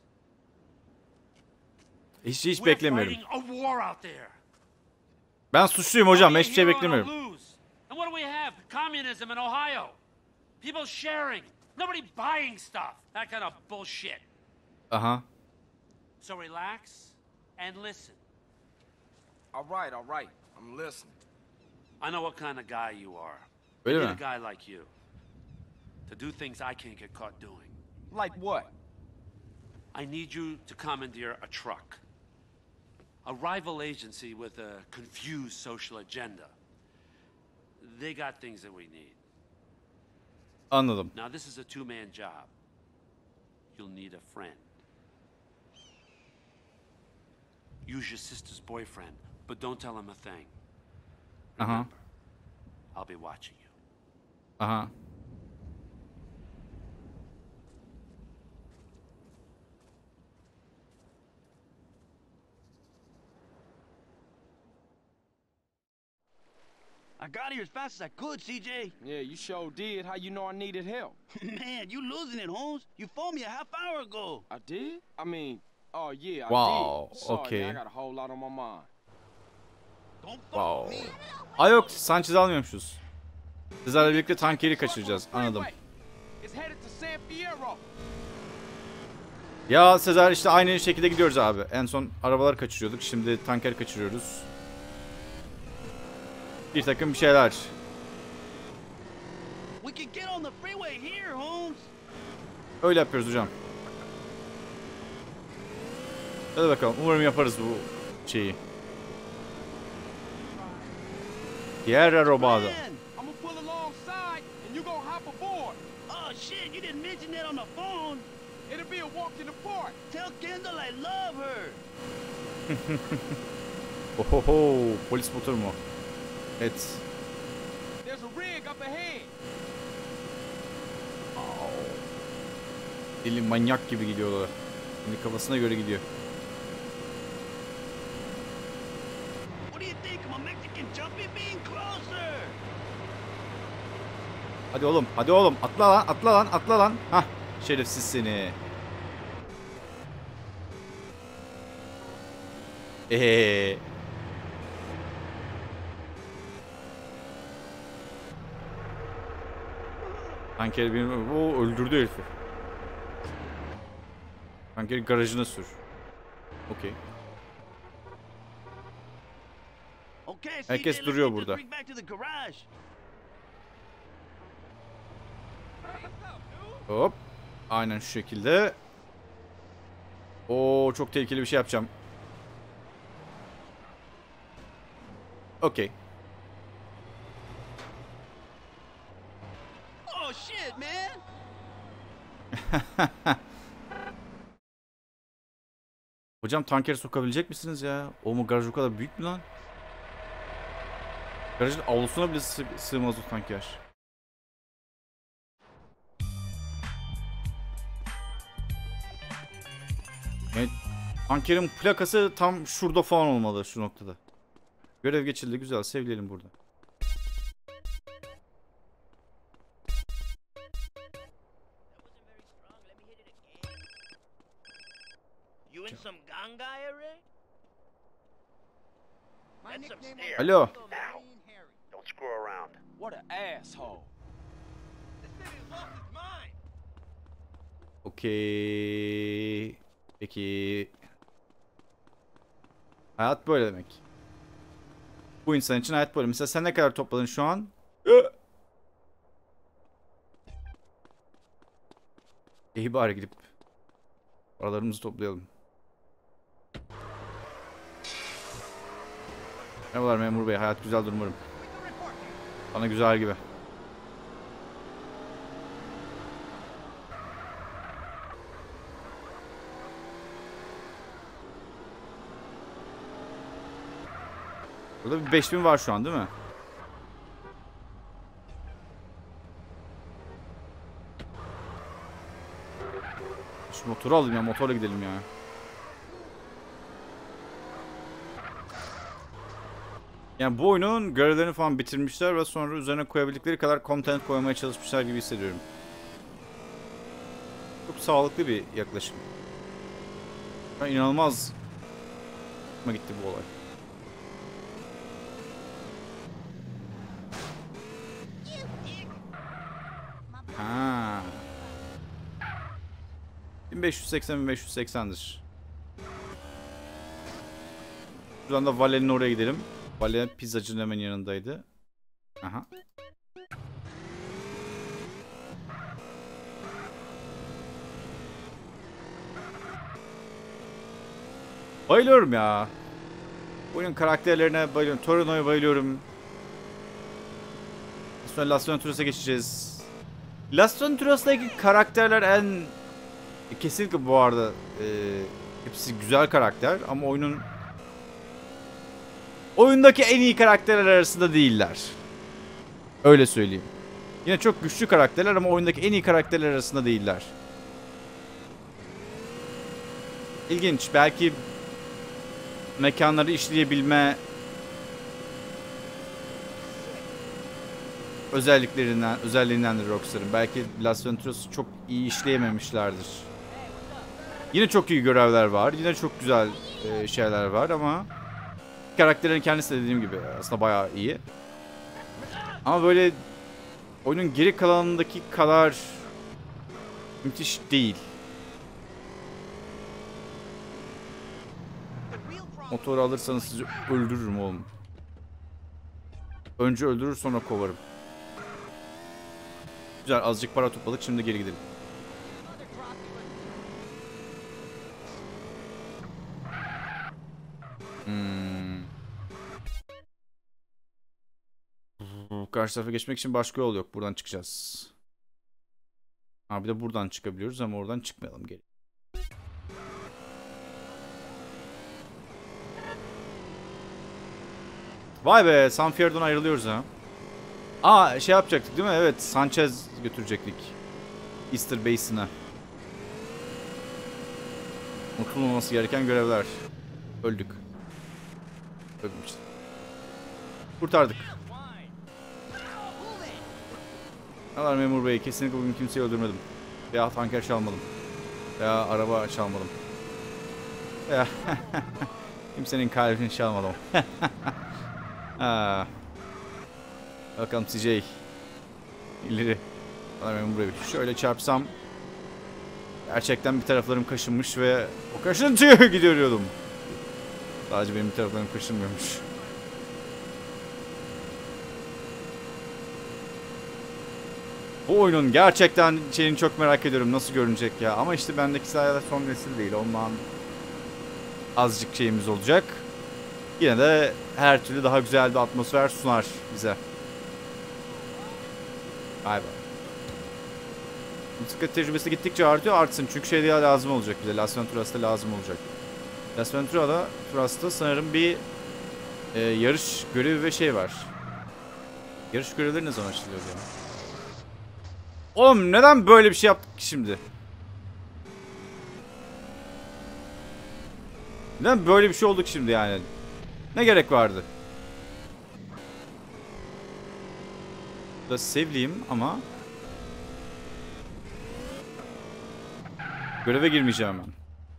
Hiç hiç beklemiyorum. We're fighting a war out there. Ben suçluyum hocam. Ben Only hiçbir şey hero and beklemiyorum. a lose. And what do we have? Communism in Ohio. People sharing. Nobody buying stuff. That kind of bullshit. Aha. So relax and listen. All right, all right. I'm listening. I know what kind of guy you are. Öyle I mi? need a guy like you to do things I can't get caught doing. Like what? I need you to commandeer a truck. A rival agency with a confused social agenda. They got things that we need. Anladım. Now this is a two-man job. You'll need a friend. Use your sister's boyfriend, but don't tell him a thing. Aha. Remember, I'll be watching you. Aha. I got here as fast as I could, C J. Yeah, you sure did. How you know I needed help? Man, you losing it, Holmes. You phoned me a half hour ago. I did? I mean, oh yeah, I Wow, did. Sorry, okay. man, I got a whole lot on my mind. Don't fuck Wow. with me. Aa yok, Sanchez almıyormuşuz. Bizlerle birlikte tankeri kaçıracağız. Anladım. It's headed to San Fierro. Ya Sezer işte aynı şekilde gidiyoruz abi. En son arabalar kaçırıyorduk. Şimdi tanker kaçırıyoruz. Bir takım bir şeyler. We can get on the freeway here, Holmes. Öyle yapıyoruz hocam. Hadi bakalım. Umarım yaparız bu şeyi. Tierra Robado. Man. I'm gonna pull alongside and you gonna hop aboard. Oh shit, you didn't mention that on the phone. It'll be a walk in the park. Tell Kendall I love her. Ohoho, polis motoru mu? Evet. There's a rig up ahead. Deli manyak gibi gidiyorlar. Şimdi kafasına göre gidiyor. What do you think? I'm a Mexican jumpy bean closer. Hadi oğlum, hadi oğlum. Atla lan, atla lan, atla lan. Hah, şerefsiz seni. Eee. Tanker bir o öldürdü herifi. Tankeri garajına sür. Okey. Okay, Herkes C J, duruyor let's get burada. this rig back to the garage. Hop. Aynen şu şekilde. Oo, çok tehlikeli bir şey yapacağım. Okey. Oh shit, man. Hocam tankeri sokabilecek misiniz ya? O mu garaj o kadar büyük mü lan? Garajın avlusuna bile sığ sığmaz o tanker. Evet. Tankerin plakası tam şurada falan olmalı, şu noktada. Görev geçildi, güzel, sevleyelim burada. You in some ganga area? That's some stairs. Alo. Now, don't screw around. What an asshole. Okey. Peki. Hayat böyle demek. Bu insan için hayat böyle. Mesela sen ne kadar topladın şu an? İyi bari gidip paralarımızı toplayalım. Merhabalar memur bey. Hayat güzeldir umarım. Bana güzel gibi. Burada bir beş bin var şu an değil mi? Şu motoru alayım ya, motorla gidelim ya. Yani bu oyunun görevlerini falan bitirmişler ve sonra üzerine koyabildikleri kadar content koymaya çalışmışlar gibi hissediyorum. Çok sağlıklı bir yaklaşım. Ben inanılmaz hoşuma gitti bu olay. Ha. bin beş yüz seksen bin beş yüz seksendir. Şuradan da Vale'nin oraya gidelim. Vale pizzacının hemen yanındaydı. Aha. Bayılıyorum ya. Oyunun karakterlerine bayılıyorum. Torino'ya bayılıyorum. Sonra Las Venturas'a geçeceğiz. Las Venturas'taki karakterler en... Kesinlikle bu arada e, hepsi güzel karakter ama oyunun oyundaki en iyi karakterler arasında değiller. Öyle söyleyeyim. Yine çok güçlü karakterler ama oyundaki en iyi karakterler arasında değiller. İlginç. Belki mekanları işleyebilme özelliklerinden, özelliğindendir Rockstar'ın. Belki Las Venturas'ı çok iyi işleyememişlerdir. Yine çok iyi görevler var. Yine çok güzel e, şeyler var ama karakterin kendisi de dediğim gibi aslında bayağı iyi. Ama böyle oyunun geri kalanındaki kadar müthiş değil. Motoru alırsanız sizi öldürürüm oğlum. Önce öldürür sonra kovarım. Güzel, azıcık para topladık, şimdi geri gidelim. Hmm. Karşı tarafa geçmek için başka yol yok. Buradan çıkacağız. Ha bir de buradan çıkabiliyoruz ama oradan çıkmayalım geri. Vay be, San Fierro'dan ayrılıyoruz ha. Aa şey yapacaktık değil mi? Evet, Sanchez götürecektik. Easter Basin'a. Unutulmaması gereken görevler. Öldük. Öldük. Kurtardık. Neler memur bey, kesinlikle bugün kimseyi öldürmedim. Veya tanker çalmadım. Veya araba çalmadım. Veya kimsenin kalbini çalmadım. Ha. Bakalım C J. İleri. Neler memur bey. Şöyle çarpsam. Gerçekten bir taraflarım kaşınmış ve o kaşıntıya gidiyordum. Sadece benim bir taraflarım kaşınmıyormuş. Bu oyunun gerçekten şeyini çok merak ediyorum. Nasıl görünecek ya. Ama işte bendeki sayede son nesil değil. Ondan azıcık şeyimiz olacak. Yine de her türlü daha güzel bir atmosfer sunar bize. Vay be. Bisiklet tecrübesi gittikçe artıyor, artsın. Çünkü şey daha lazım olacak bize. Las Venturas'ta lazım olacak. Las Ventura'da, Turas'ta sanırım bir e, yarış görevi ve şey var. Yarış görevleri ne zaman açılıyor ya? Oğlum neden böyle bir şey yaptık şimdi? Neden böyle bir şey olduk şimdi yani? Ne gerek vardı? Burada sevliyim ama göreve girmeyeceğim ben.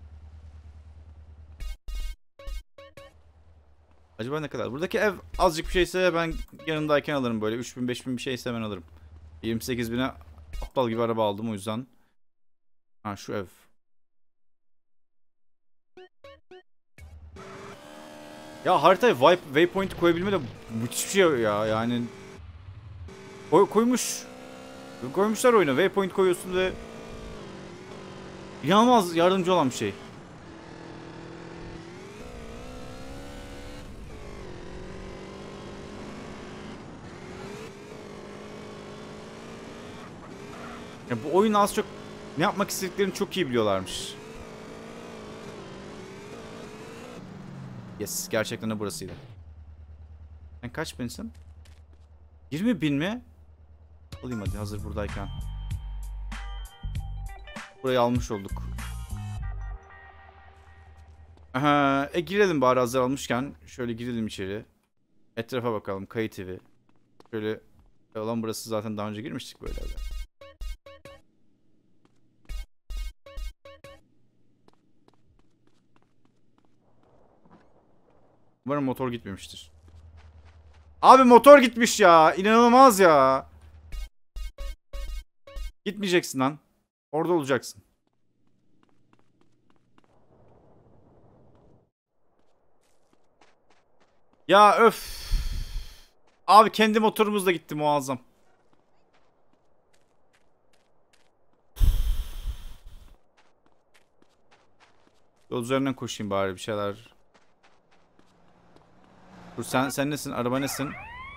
Acaba ne kadar? Buradaki ev azıcık bir şeyse ben yanındayken alırım böyle. üç bin beş bin bir şeyse ben alırım. yirmi sekiz bine aptal gibi araba aldım o yüzden. Ha şu ev. Ya haritaya waypoint koyabilme de müthiş bir şey ya yani. Koy, koymuş. Koymuşlar oyuna. Waypoint koyuyorsun ve İnanılmaz yardımcı olan bir şey. Ya bu oyunu az çok ne yapmak istediklerini çok iyi biliyorlarmış. Yes, gerçekten de burasıydı. Sen kaç binsin? yirmi bin mi? Alayım hadi hazır buradayken. Burayı almış olduk. Aha, e girelim bari hazır almışken. Şöyle girelim içeri. Etrafa bakalım. Kayıt T V. Şöyle olan burası zaten daha önce girmiştik böyle evde. Umarım motor gitmemiştir. Abi motor gitmiş ya. İnanılmaz ya. Gitmeyeceksin lan. Orada olacaksın. Ya öf. Abi kendi motorumuz da gitti muazzam. Yol üzerinden koşayım bari bir şeyler. Dur sen sen nesin? Araba nesin?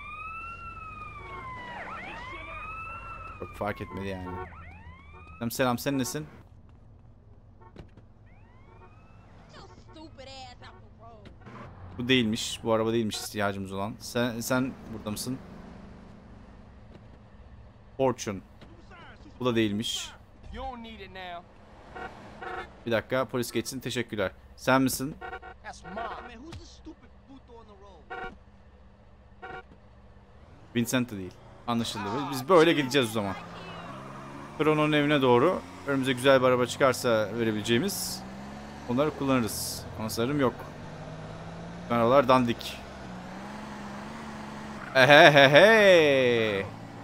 Çok fark etmedi yani. Selam selam sen nesin? Bu değilmiş. Bu araba değilmiş ihtiyacımız olan. Sen sen burada mısın? Fortune. Bu da değilmiş. Bir dakika polis geçsin. Teşekkürler. Sen misin? Vincent de değil. Anlaşıldı. Biz böyle gideceğiz o zaman. Krono'nun evine doğru. Önümüze güzel bir araba çıkarsa verebileceğimiz onları kullanırız. Ama sanırım yok. Arabalar dandik. Ehehehe.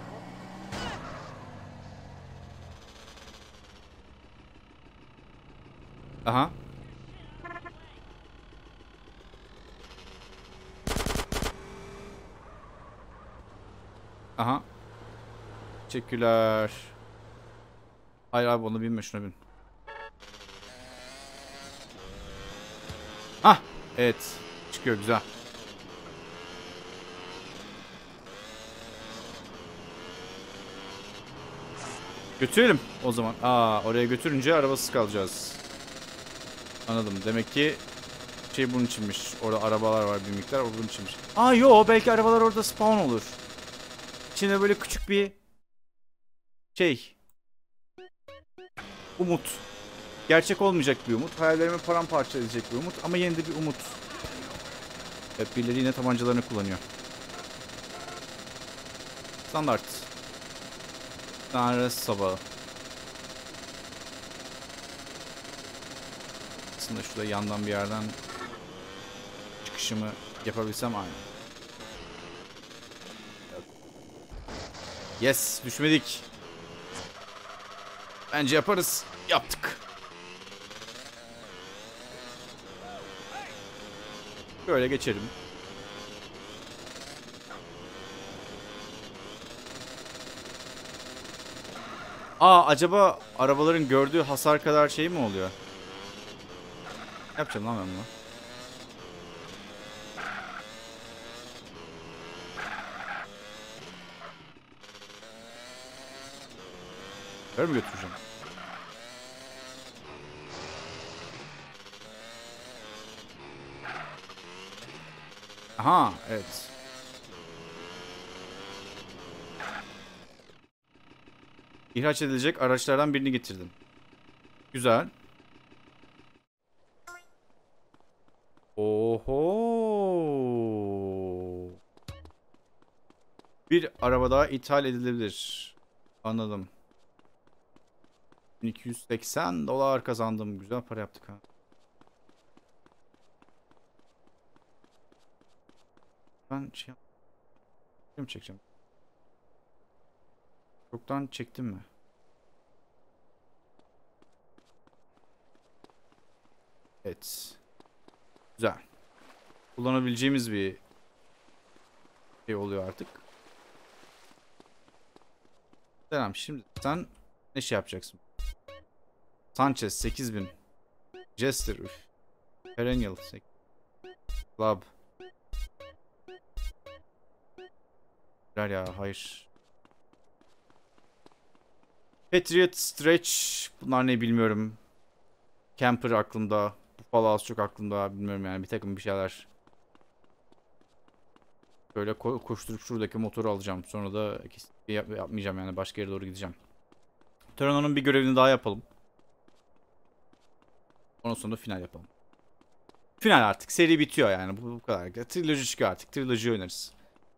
Aha. Aha. Teşekkürler. Hayır abi onu binme şuna bin. Hah. Evet. Çıkıyor güzel. Götürelim o zaman. Aa, oraya götürünce arabasız kalacağız. Anladım. Demek ki şey bunun içinmiş. Orada arabalar var bir miktar. O bunun içinmiş. Aa yo, belki arabalar orada spawn olur. İçinde böyle küçük bir şey. Umut. Gerçek olmayacak bir umut. Hayallerimi paramparça edecek bir umut. Ama yine de bir umut. Hep birileri yine tabancalarını kullanıyor. Standart. Tanrı sabahı. Aslında şurada yandan bir yerden çıkışımı yapabilsem aynı. Yes, düşmedik. Bence yaparız. Yaptık. Böyle geçelim. Aa, acaba arabaların gördüğü hasar kadar şey mi oluyor? Ne yapacağım lan ben bunu? Böyle mi götüreceğim? Aha, evet. İhraç edilecek araçlardan birini getirdim. Güzel. Oho. Bir araba daha ithal edilebilir. Anladım. bin iki yüz seksen dolar kazandım. Güzel para yaptık ha. Ben şey mi çekeceğim? Çoktan çektim mi? Evet. Güzel. Kullanabileceğimiz bir şey oluyor artık. Selam. Şimdi sen ne şey yapacaksın? Sanchez sekiz bin. Jester üf. Perennial Club. Ya hayır. Patriot Stretch. Bunlar ne bilmiyorum. Camper aklımda. Buffalo az çok aklımda. Bilmiyorum yani, bir takım bir şeyler. Böyle ko koşturup şuradaki motoru alacağım. Sonra da yap yapmayacağım yani. Başka yere doğru gideceğim. Toronto'nun bir görevini daha yapalım. Ondan sonra final yapalım. Final artık. Seri bitiyor yani. Bu, bu kadar. Triloji çıkıyor artık. Triloji oynarız.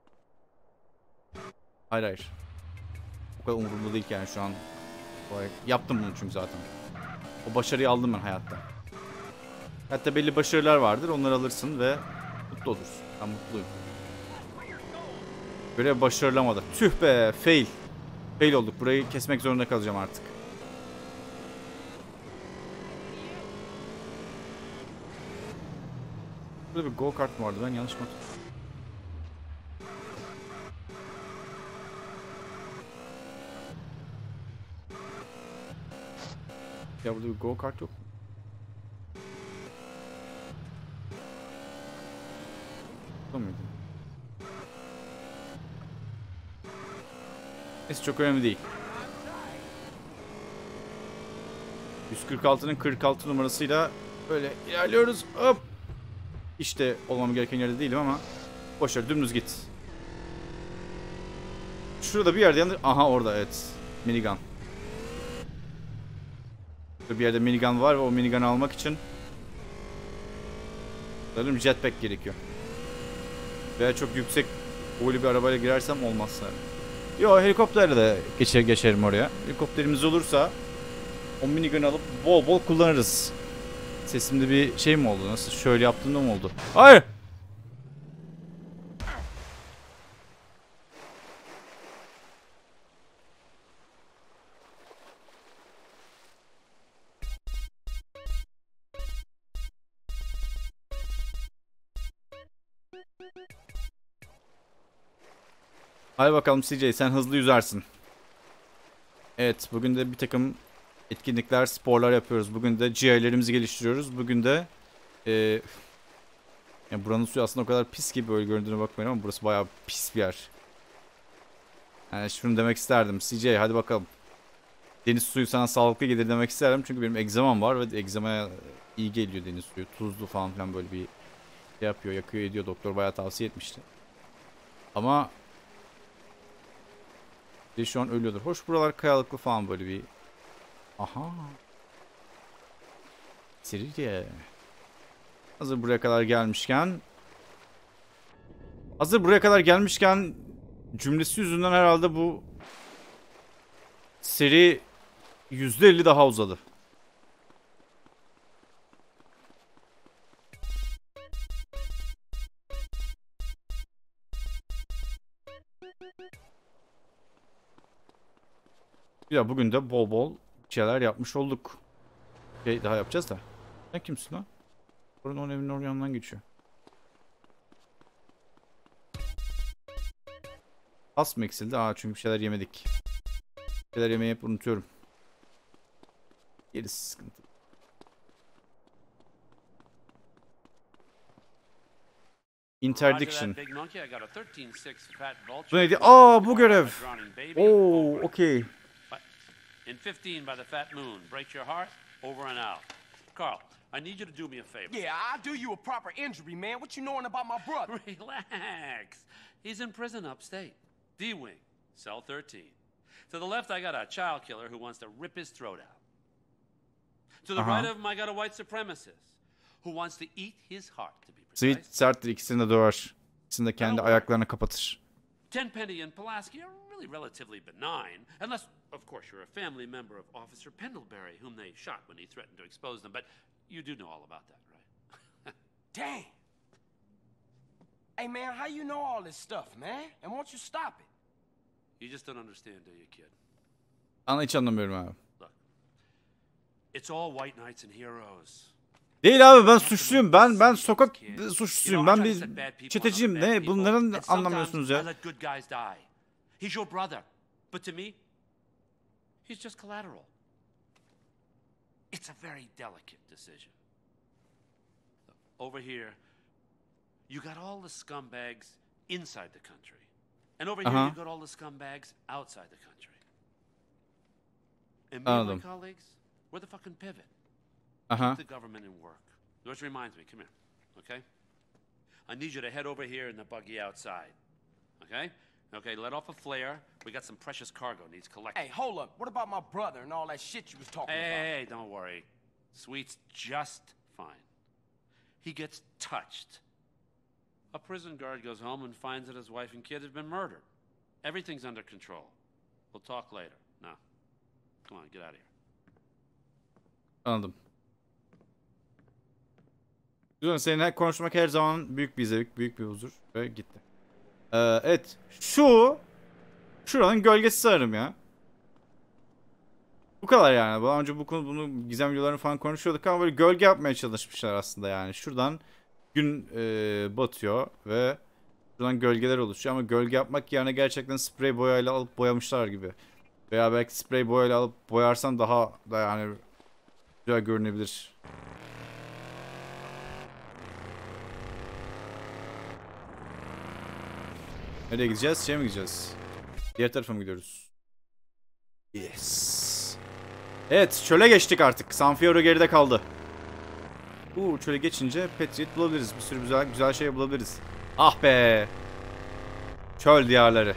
Hayır hayır. O kadar umurumda değil yani şu an. Yaptım bunu çünkü zaten. O başarıyı aldım ben hayatta. Hatta belli başarılar vardır. Onları alırsın ve mutlu olursun. Ben mutluyum. Görev başarılamadı. Tüh be. Fail. Fail olduk. Burayı kesmek zorunda kalacağım artık. Burada bir go kart mı vardı? Ben yanlış mı hatırlıyorum? Ya burada bir go kart yok mu? Burada mıydı? Neyse, çok önemli değil. yüz kırk altının kırk altı numarasıyla böyle ilerliyoruz. Hop. İşte olmam gereken yerde değilim ama boşver, dümdüz git. Şurada bir yerde yandır. Aha, orada evet. Minigun. Burada bir yerde minigun var ve o minigun'ı almak için sanırım jetpack gerekiyor. Veya çok yüksek boylu bir arabayla girersem olmazsa. Yo, helikopterle de geçer geçerim oraya. Helikopterimiz olursa o minigun'ı alıp bol bol kullanırız. Sesimde bir şey mi oldu? Nasıl şöyle yaptığımda mı oldu? Hayır! Hadi bakalım C J, sen hızlı yüzersin. Evet, bugün de bir takım etkinlikler, sporlar yapıyoruz. Bugün de ciğerlerimizi geliştiriyoruz. Bugün de e, yani buranın suyu aslında o kadar pis ki böyle göründüğüne bakmayın ama burası bayağı pis bir yer. Yani şunu demek isterdim. C J hadi bakalım. deniz suyu sana sağlıklı gelir demek isterim. Çünkü benim egzamam var ve egzamaya iyi geliyor deniz suyu. Tuzlu falan filan böyle bir şey yapıyor, yakıyor ediyor. Doktor bayağı tavsiye etmişti. Ama şu an ölüyordur. Hoş buralar kayalıklı falan böyle bir. Aha. Siririye. Hazır buraya kadar gelmişken Hazır buraya kadar gelmişken cümlesi yüzünden herhalde bu seri yüzde elli daha uzadı. Ya bugün de bol bol şeyler yapmış olduk. Şey daha yapacağız da. Sen kimsin lan? Orada onun evinin oraya yanından geçiyor. Az mı eksildi? Aa çünkü bir şeyler yemedik. Bir şeyler yemeyi hep unutuyorum. Gerisi sıkıntı. Interdiction. Bu neydi? Aa bu görev. Oo okey. In fifteen by the fat moon. Break your heart. Over and out. Carl, I need you to do me a favor. Yeah, I'll do you a proper injury, man. What you knowing about my brother? Relax. He's in prison upstate. D-Wing, cell thirteen. To the left, I got a child killer who wants to rip his throat out. To the Uh-huh. right of him, I got a white supremacist who wants to eat his heart, to be precise. Sweet serttir, ikisini de döver. İkisini de kendi ayaklarına kapatır. Tenpenny and Pulaski are really relatively benign, unless, of course, you're a family member of Officer Pendlebury, whom they shot when he threatened to expose them. But you do know all about that, right? Damn. Hey, man, how you know all this stuff, man? And won't you stop it? You just don't understand, do you, kid? Ana hiç anlamıyorum abi. Look, it's all white knights and heroes. Değil abi ben suçluyum. Ben ben sokak suçlusuyum. Ben bir çeteciyim. Ne? Bunların anlamıyorsunuz ya. He's your brother. But to me, he's just collateral. It's a very delicate decision. Over here, you got all the scumbags inside the country. And over here, Uh-huh. you got all the scumbags outside the country. And me and my colleagues, we're the fucking pivot. Uh-huh. Keep the government in work. Which reminds me, come here, okay? I need you to head over here in the buggy outside, okay? Okay, let off a flare. We got some precious cargo needs collected. Hey, hold up. What about my brother and all that shit you was talking Hey, about? hey, hey, don't worry. Sweet's just fine. He gets touched. A prison guard goes home and finds that his wife and kid have been murdered. Everything's under control. We'll talk later. Now, come on, get out of here. Anladım. Güzel, seninle konuşmak her zaman büyük bir zevk, büyük bir huzur ve gitti. Ee, evet, şu şuranın gölgesi sanırım ya. Bu kadar yani. Daha önce bu konu bunu gizem videolarını falan konuşuyorduk ama böyle gölge yapmaya çalışmışlar aslında yani. Şuradan gün e, batıyor ve şuradan gölgeler oluşuyor ama gölge yapmak yerine gerçekten sprey boyayla alıp boyamışlar gibi. Veya belki sprey boyayla alıp boyarsan daha da yani güzel görünebilir. Nereye gideceğiz? Şeye mi gideceğiz? Diğer tarafa mı gidiyoruz? Yes. Evet, çöle geçtik artık. San Fierro geride kaldı. Uuu, çöle geçince Patriot bulabiliriz. Bir sürü güzel güzel şey bulabiliriz. Ah be. Çöl diyarları.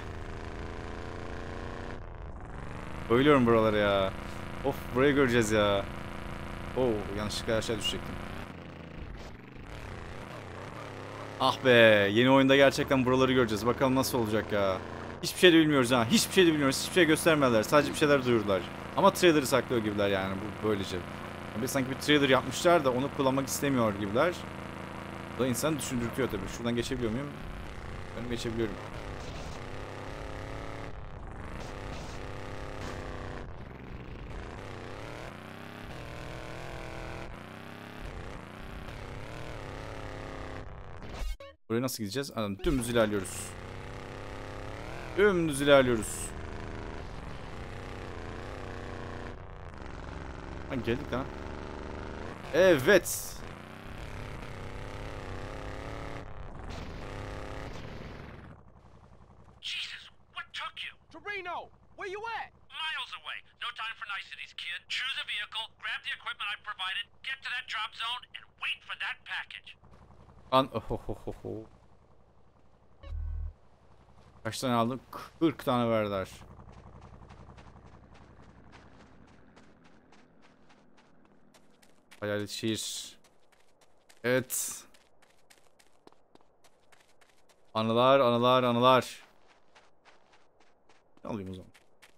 Bayılıyorum buralara ya. Of, burayı göreceğiz ya. Oo, yanlışlıkla aşağı düşecektim. Ah be, yeni oyunda gerçekten buraları göreceğiz. Bakalım nasıl olacak ya. Hiçbir şey de bilmiyoruz ha. Hiçbir şey de bilmiyoruz. Hiçbir şey göstermediler. Sadece bir şeyler duyurdular. Ama trailer'ı saklıyor gibiler yani bu böylece. Yani sanki bir trailer yapmışlar da onu kullanmak istemiyor gibiler. Bu da insanı düşündürtüyor tabii. Şuradan geçebiliyor muyum? Ben geçebiliyorum. Buraya nasıl gideceğiz? Anladım. Dümdüz ilerliyoruz. Dümdüz ilerliyoruz. Ha, geldik ha. Evet. Jesus, what took you? Torino, where you at? Miles away. way. No time for niceties, kid. Choose a vehicle, grab the equipment I've provided, get to that drop zone, and wait for that package. An ohohoho. Kaç tane aldım? kırk tane verdiler. Hayalet şehir. Evet. Anılar, anılar, anılar. Ne alayım o zaman?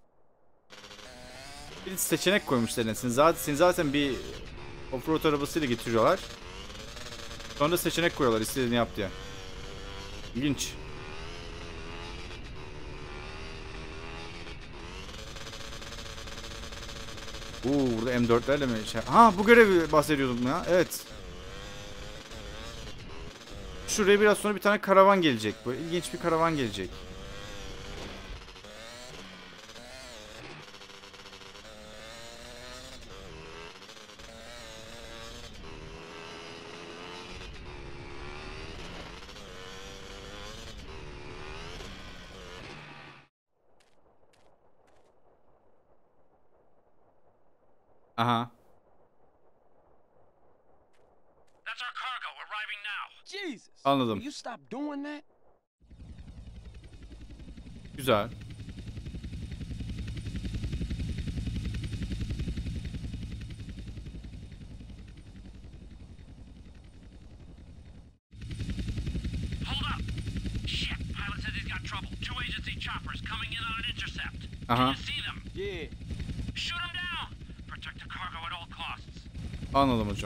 Bir seçenek koymuşlar. Seni zaten, seni zaten bir offroad arabasıyla getiriyorlar. Sonra da seçenek koyuyorlar istediğini yap diye. İlginç. Uuu burada M dörtlerle mi? Şey... Ha bu görevi bahsediyordum ya. Evet. Şuraya biraz sonra bir tane karavan gelecek. Böyle ilginç bir karavan gelecek. Aha. That's our cargo arriving now. Jesus. Anladım. Will you stop doing that? Güzel. Hold up. Shit, pilot says he's got trouble. Two agency choppers coming in on an intercept. Uh-huh. Can you see them? Yeah. Shoot them down. Protect the cargo at all costs. Anladım hocam.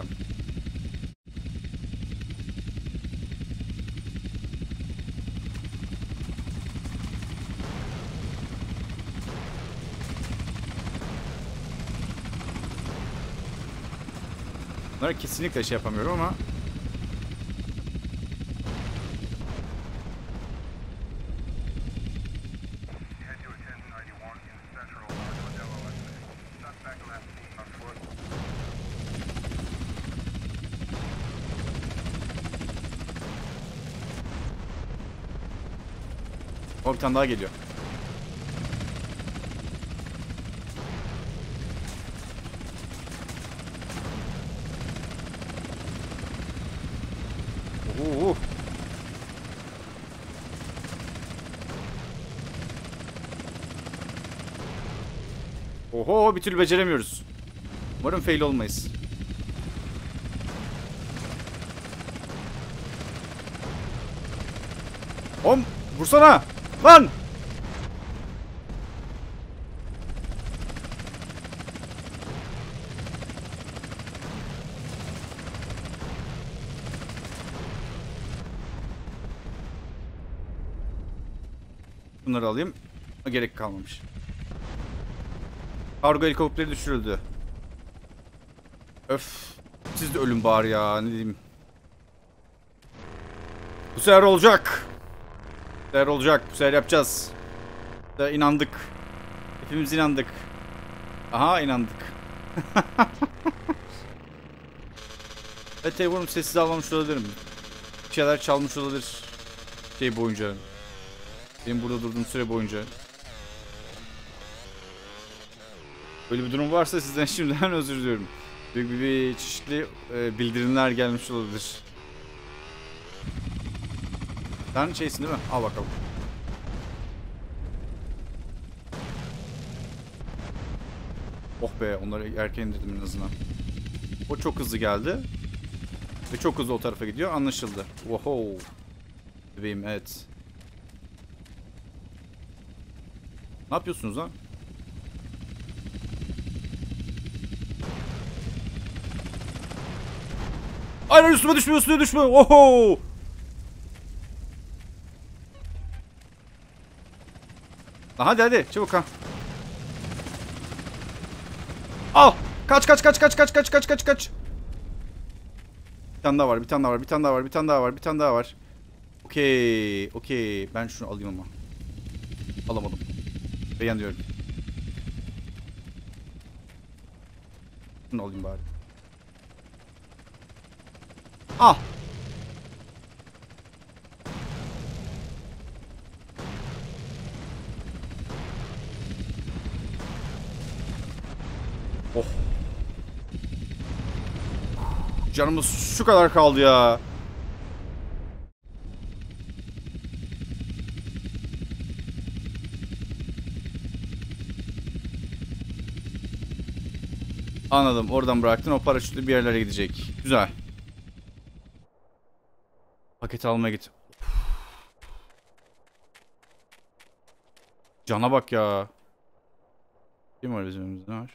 Bunları kesinlikle şey yapamıyorum ama o bir tane daha geliyor. Oo. Oho bir türlü beceremiyoruz. Umarım fail olmayız. Om vursana lan. Bunları alayım. Gerek kalmamış. Kargo helikopteri düşürüldü. Öf. Siz de ölün bari ya. Ne diyeyim. Bu sefer olacak. Bu sefer olacak. Bu sefer yapacağız. Bu sefer inandık. Hepimiz inandık. Aha inandık. Evet telefonum sessiz almamış olabilirim. Bir şeyler çalmış olabilir. Şey boyunca. Benim burada durduğum süre boyunca. Böyle bir durum varsa sizden şimdiden özür diliyorum. Büyük bir, bir çeşitli e, bildirimler gelmiş olabilir. Sen şeysin değil mi? Al bakalım. Oh be onları erken indirdim en azından. O çok hızlı geldi. Ve çok hızlı o tarafa gidiyor. Anlaşıldı. Wow. Bebeğim evet. Ne yapıyorsunuz lan? Aynen üstüme düşme üstüme düşme. Oho. Hadi hadi çabuk ha. Al. Kaç kaç kaç kaç kaç kaç kaç kaç kaç. Bir tane daha var, bir tane daha var, bir tane daha var, bir tane daha var, bir tane daha var. Okey, okey. Ben şunu alayım ama. Alamadım. Beğeniyorum. Şunu alayım bari. Al. Oh. Canımız şu kadar kaldı ya. Anladım. Oradan bıraktın. O paraşütle bir yerlere gidecek. Güzel. Paket almaya git. Cana bak ya. Kim var bizim önümüzde? Ne var?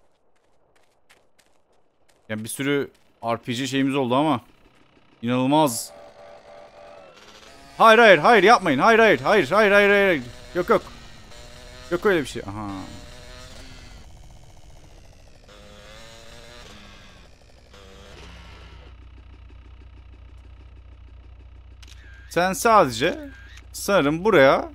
Yani bir sürü R P G şeyimiz oldu ama inanılmaz. Hayır hayır hayır yapmayın. Hayır hayır hayır hayır hayır hayır. Yok yok. Yok öyle bir şey. Aha. Sen sadece sanırım buraya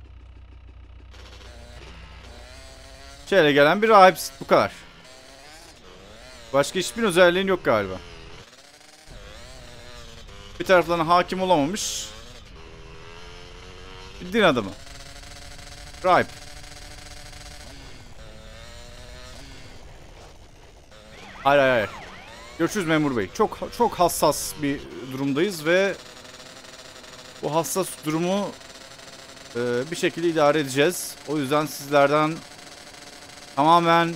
şöyle gelen bir rahipsin. Bu kadar. Başka hiçbir özelliğin yok galiba. Bir taraflarına hakim olamamış bir din adamı. Rahip. Hayır hayır hayır. Görüşürüz memur bey. Çok çok hassas bir durumdayız ve bu hassas durumu e, bir şekilde idare edeceğiz. O yüzden sizlerden tamamen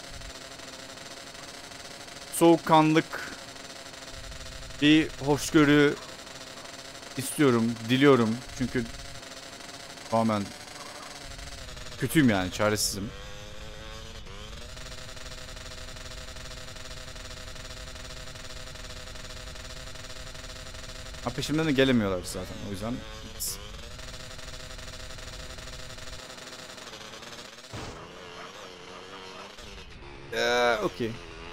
soğukkanlık, bir hoşgörü istiyorum, diliyorum. Çünkü tamamen kötüyüm yani, çaresizim. Ha, peşimden de gelemiyorlar zaten, o yüzden. Eee, okey.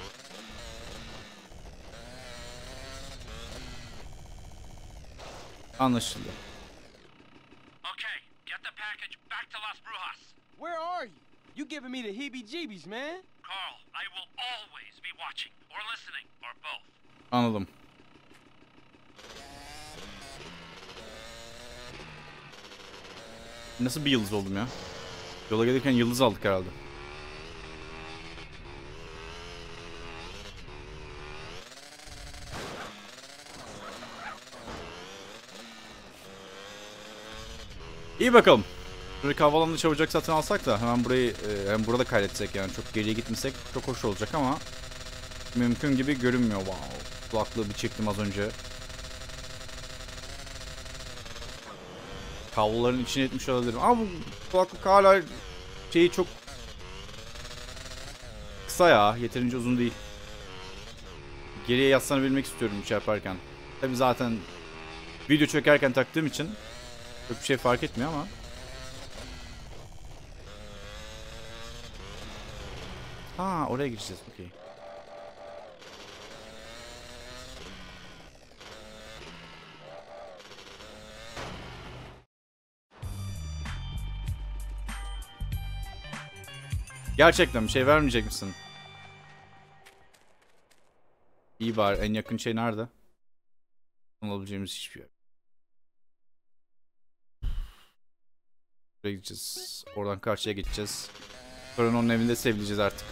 Anlaşıldı. Okay, get the package back to Las Brujas. Where are you? You giving me the heebie-jeebies, man. Carl, I will always be watching, or listening, or both. Anladım. Nasıl bir yıldız oldum ya? Yola gelirken yıldız aldık herhalde. İyi bakalım. Şuradaki havaalanında çabucak satın alsak da hemen burayı e, hem burada kaydetsek, yani çok geriye gitmesek çok hoş olacak ama mümkün gibi görünmüyor. Wow. Kulaklığı bir çektim az önce. Kabloların içine etmiş olabilirim. Ama bu kulaklık hala şeyi çok kısa ya. Yeterince uzun değil. Geriye yaslanabilmek istiyorum iş yaparken. Tabi zaten video çekerken taktığım için çok bir şey fark etmiyor ama. Ha, oraya gireceğiz. Okey. Gerçekten bir şey vermeyecek misin? İyi bari. En yakın şey nerede? Alabileceğimiz hiçbir yer. Buraya gideceğiz. Oradan karşıya geçeceğiz. Sonra onun evinde sevileceğiz artık.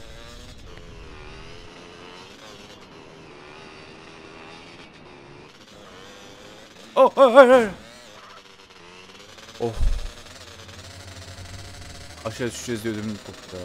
Oh, hayır, hayır. Oh. Aşağı düşeceğiz diye ödümüm koptu.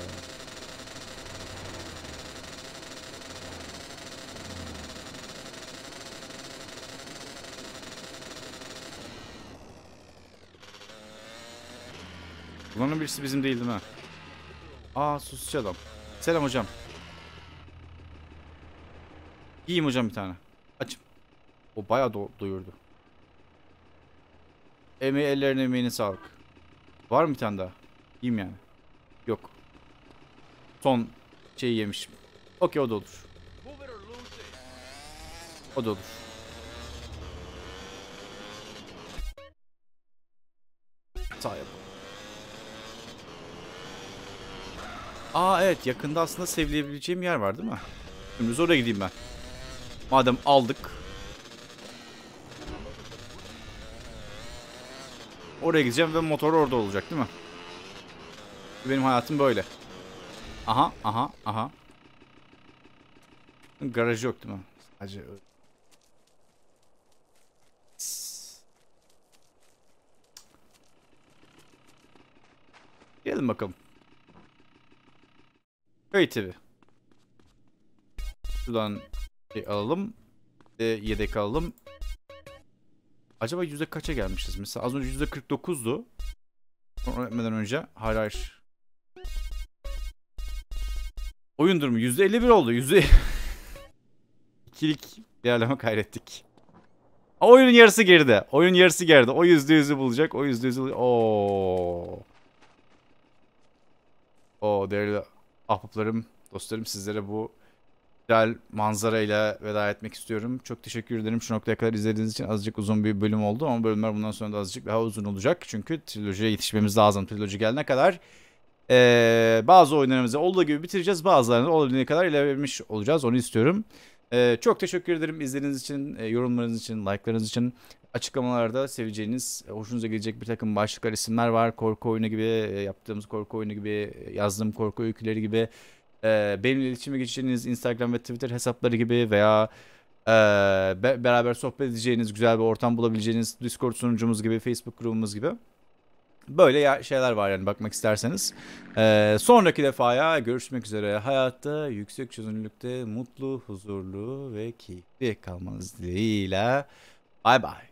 Bunların birisi bizim değil değil mi? Aa, susçu adam. Selam hocam. Yiyeyim hocam bir tane. Açım. O bayağı do doyurdu. Emeği, ellerine emeğine sağlık. Var mı bir tane daha? Yiyeyim yani. Yok. Son şeyi yemişim. Okey, o da olur. O da olur. Sağ yapalım. Aa evet, yakında aslında sevilebileceğim yer var değil mi? Şimdi oraya gideyim ben. Madem aldık. Oraya gideceğim ve motor orada olacak değil mi? Benim hayatım böyle. Aha aha aha. Garajı yok değil mi? Sadece gelin bakalım. Creative. Şuradan şey alalım. E, yedek alalım. Acaba yüzde kaça gelmişiz? Mesela az önce yüzde kırk dokuzdu. Sonra etmeden önce. Hayır hayır. Oyun durumu yüzde elli bir oldu. Yüzde ikilik ilerleme kaydettik. Oyunun yarısı geride. Oyun yarısı geride. O yüzde yüzü bulacak. O yüzde yüzü bulacak. Oo. Oo değerli ahbaplarım, dostlarım, sizlere bu güzel manzarayla veda etmek istiyorum. Çok teşekkür ederim şu noktaya kadar izlediğiniz için. Azıcık uzun bir bölüm oldu ama bölümler bundan sonra da azıcık daha uzun olacak. Çünkü trilojiye yetişmemiz lazım. Triloji gelene kadar ee, bazı oyunlarımızı olduğu gibi bitireceğiz. Bazılarını olabildiğine kadar ilerlemiş olacağız. Onu istiyorum. Ee, çok teşekkür ederim izlediğiniz için, e, yorumlarınız için, like'larınız için. Açıklamalarda seveceğiniz, e, hoşunuza gelecek bir takım başlıklar, isimler var. Korku oyunu gibi, e, yaptığımız korku oyunu gibi, e, yazdığım korku öyküleri gibi. E, benimle iletişime geçeceğiniz Instagram ve Twitter hesapları gibi veya e, be- beraber sohbet edeceğiniz, güzel bir ortam bulabileceğiniz Discord sunucumuz gibi, Facebook grubumuz gibi. Böyle ya- şeyler var yani bakmak isterseniz. Ee, sonraki defaya görüşmek üzere. Hayatta yüksek çözünürlükte mutlu, huzurlu ve keyifli kalmanız dileğiyle. Bye bye.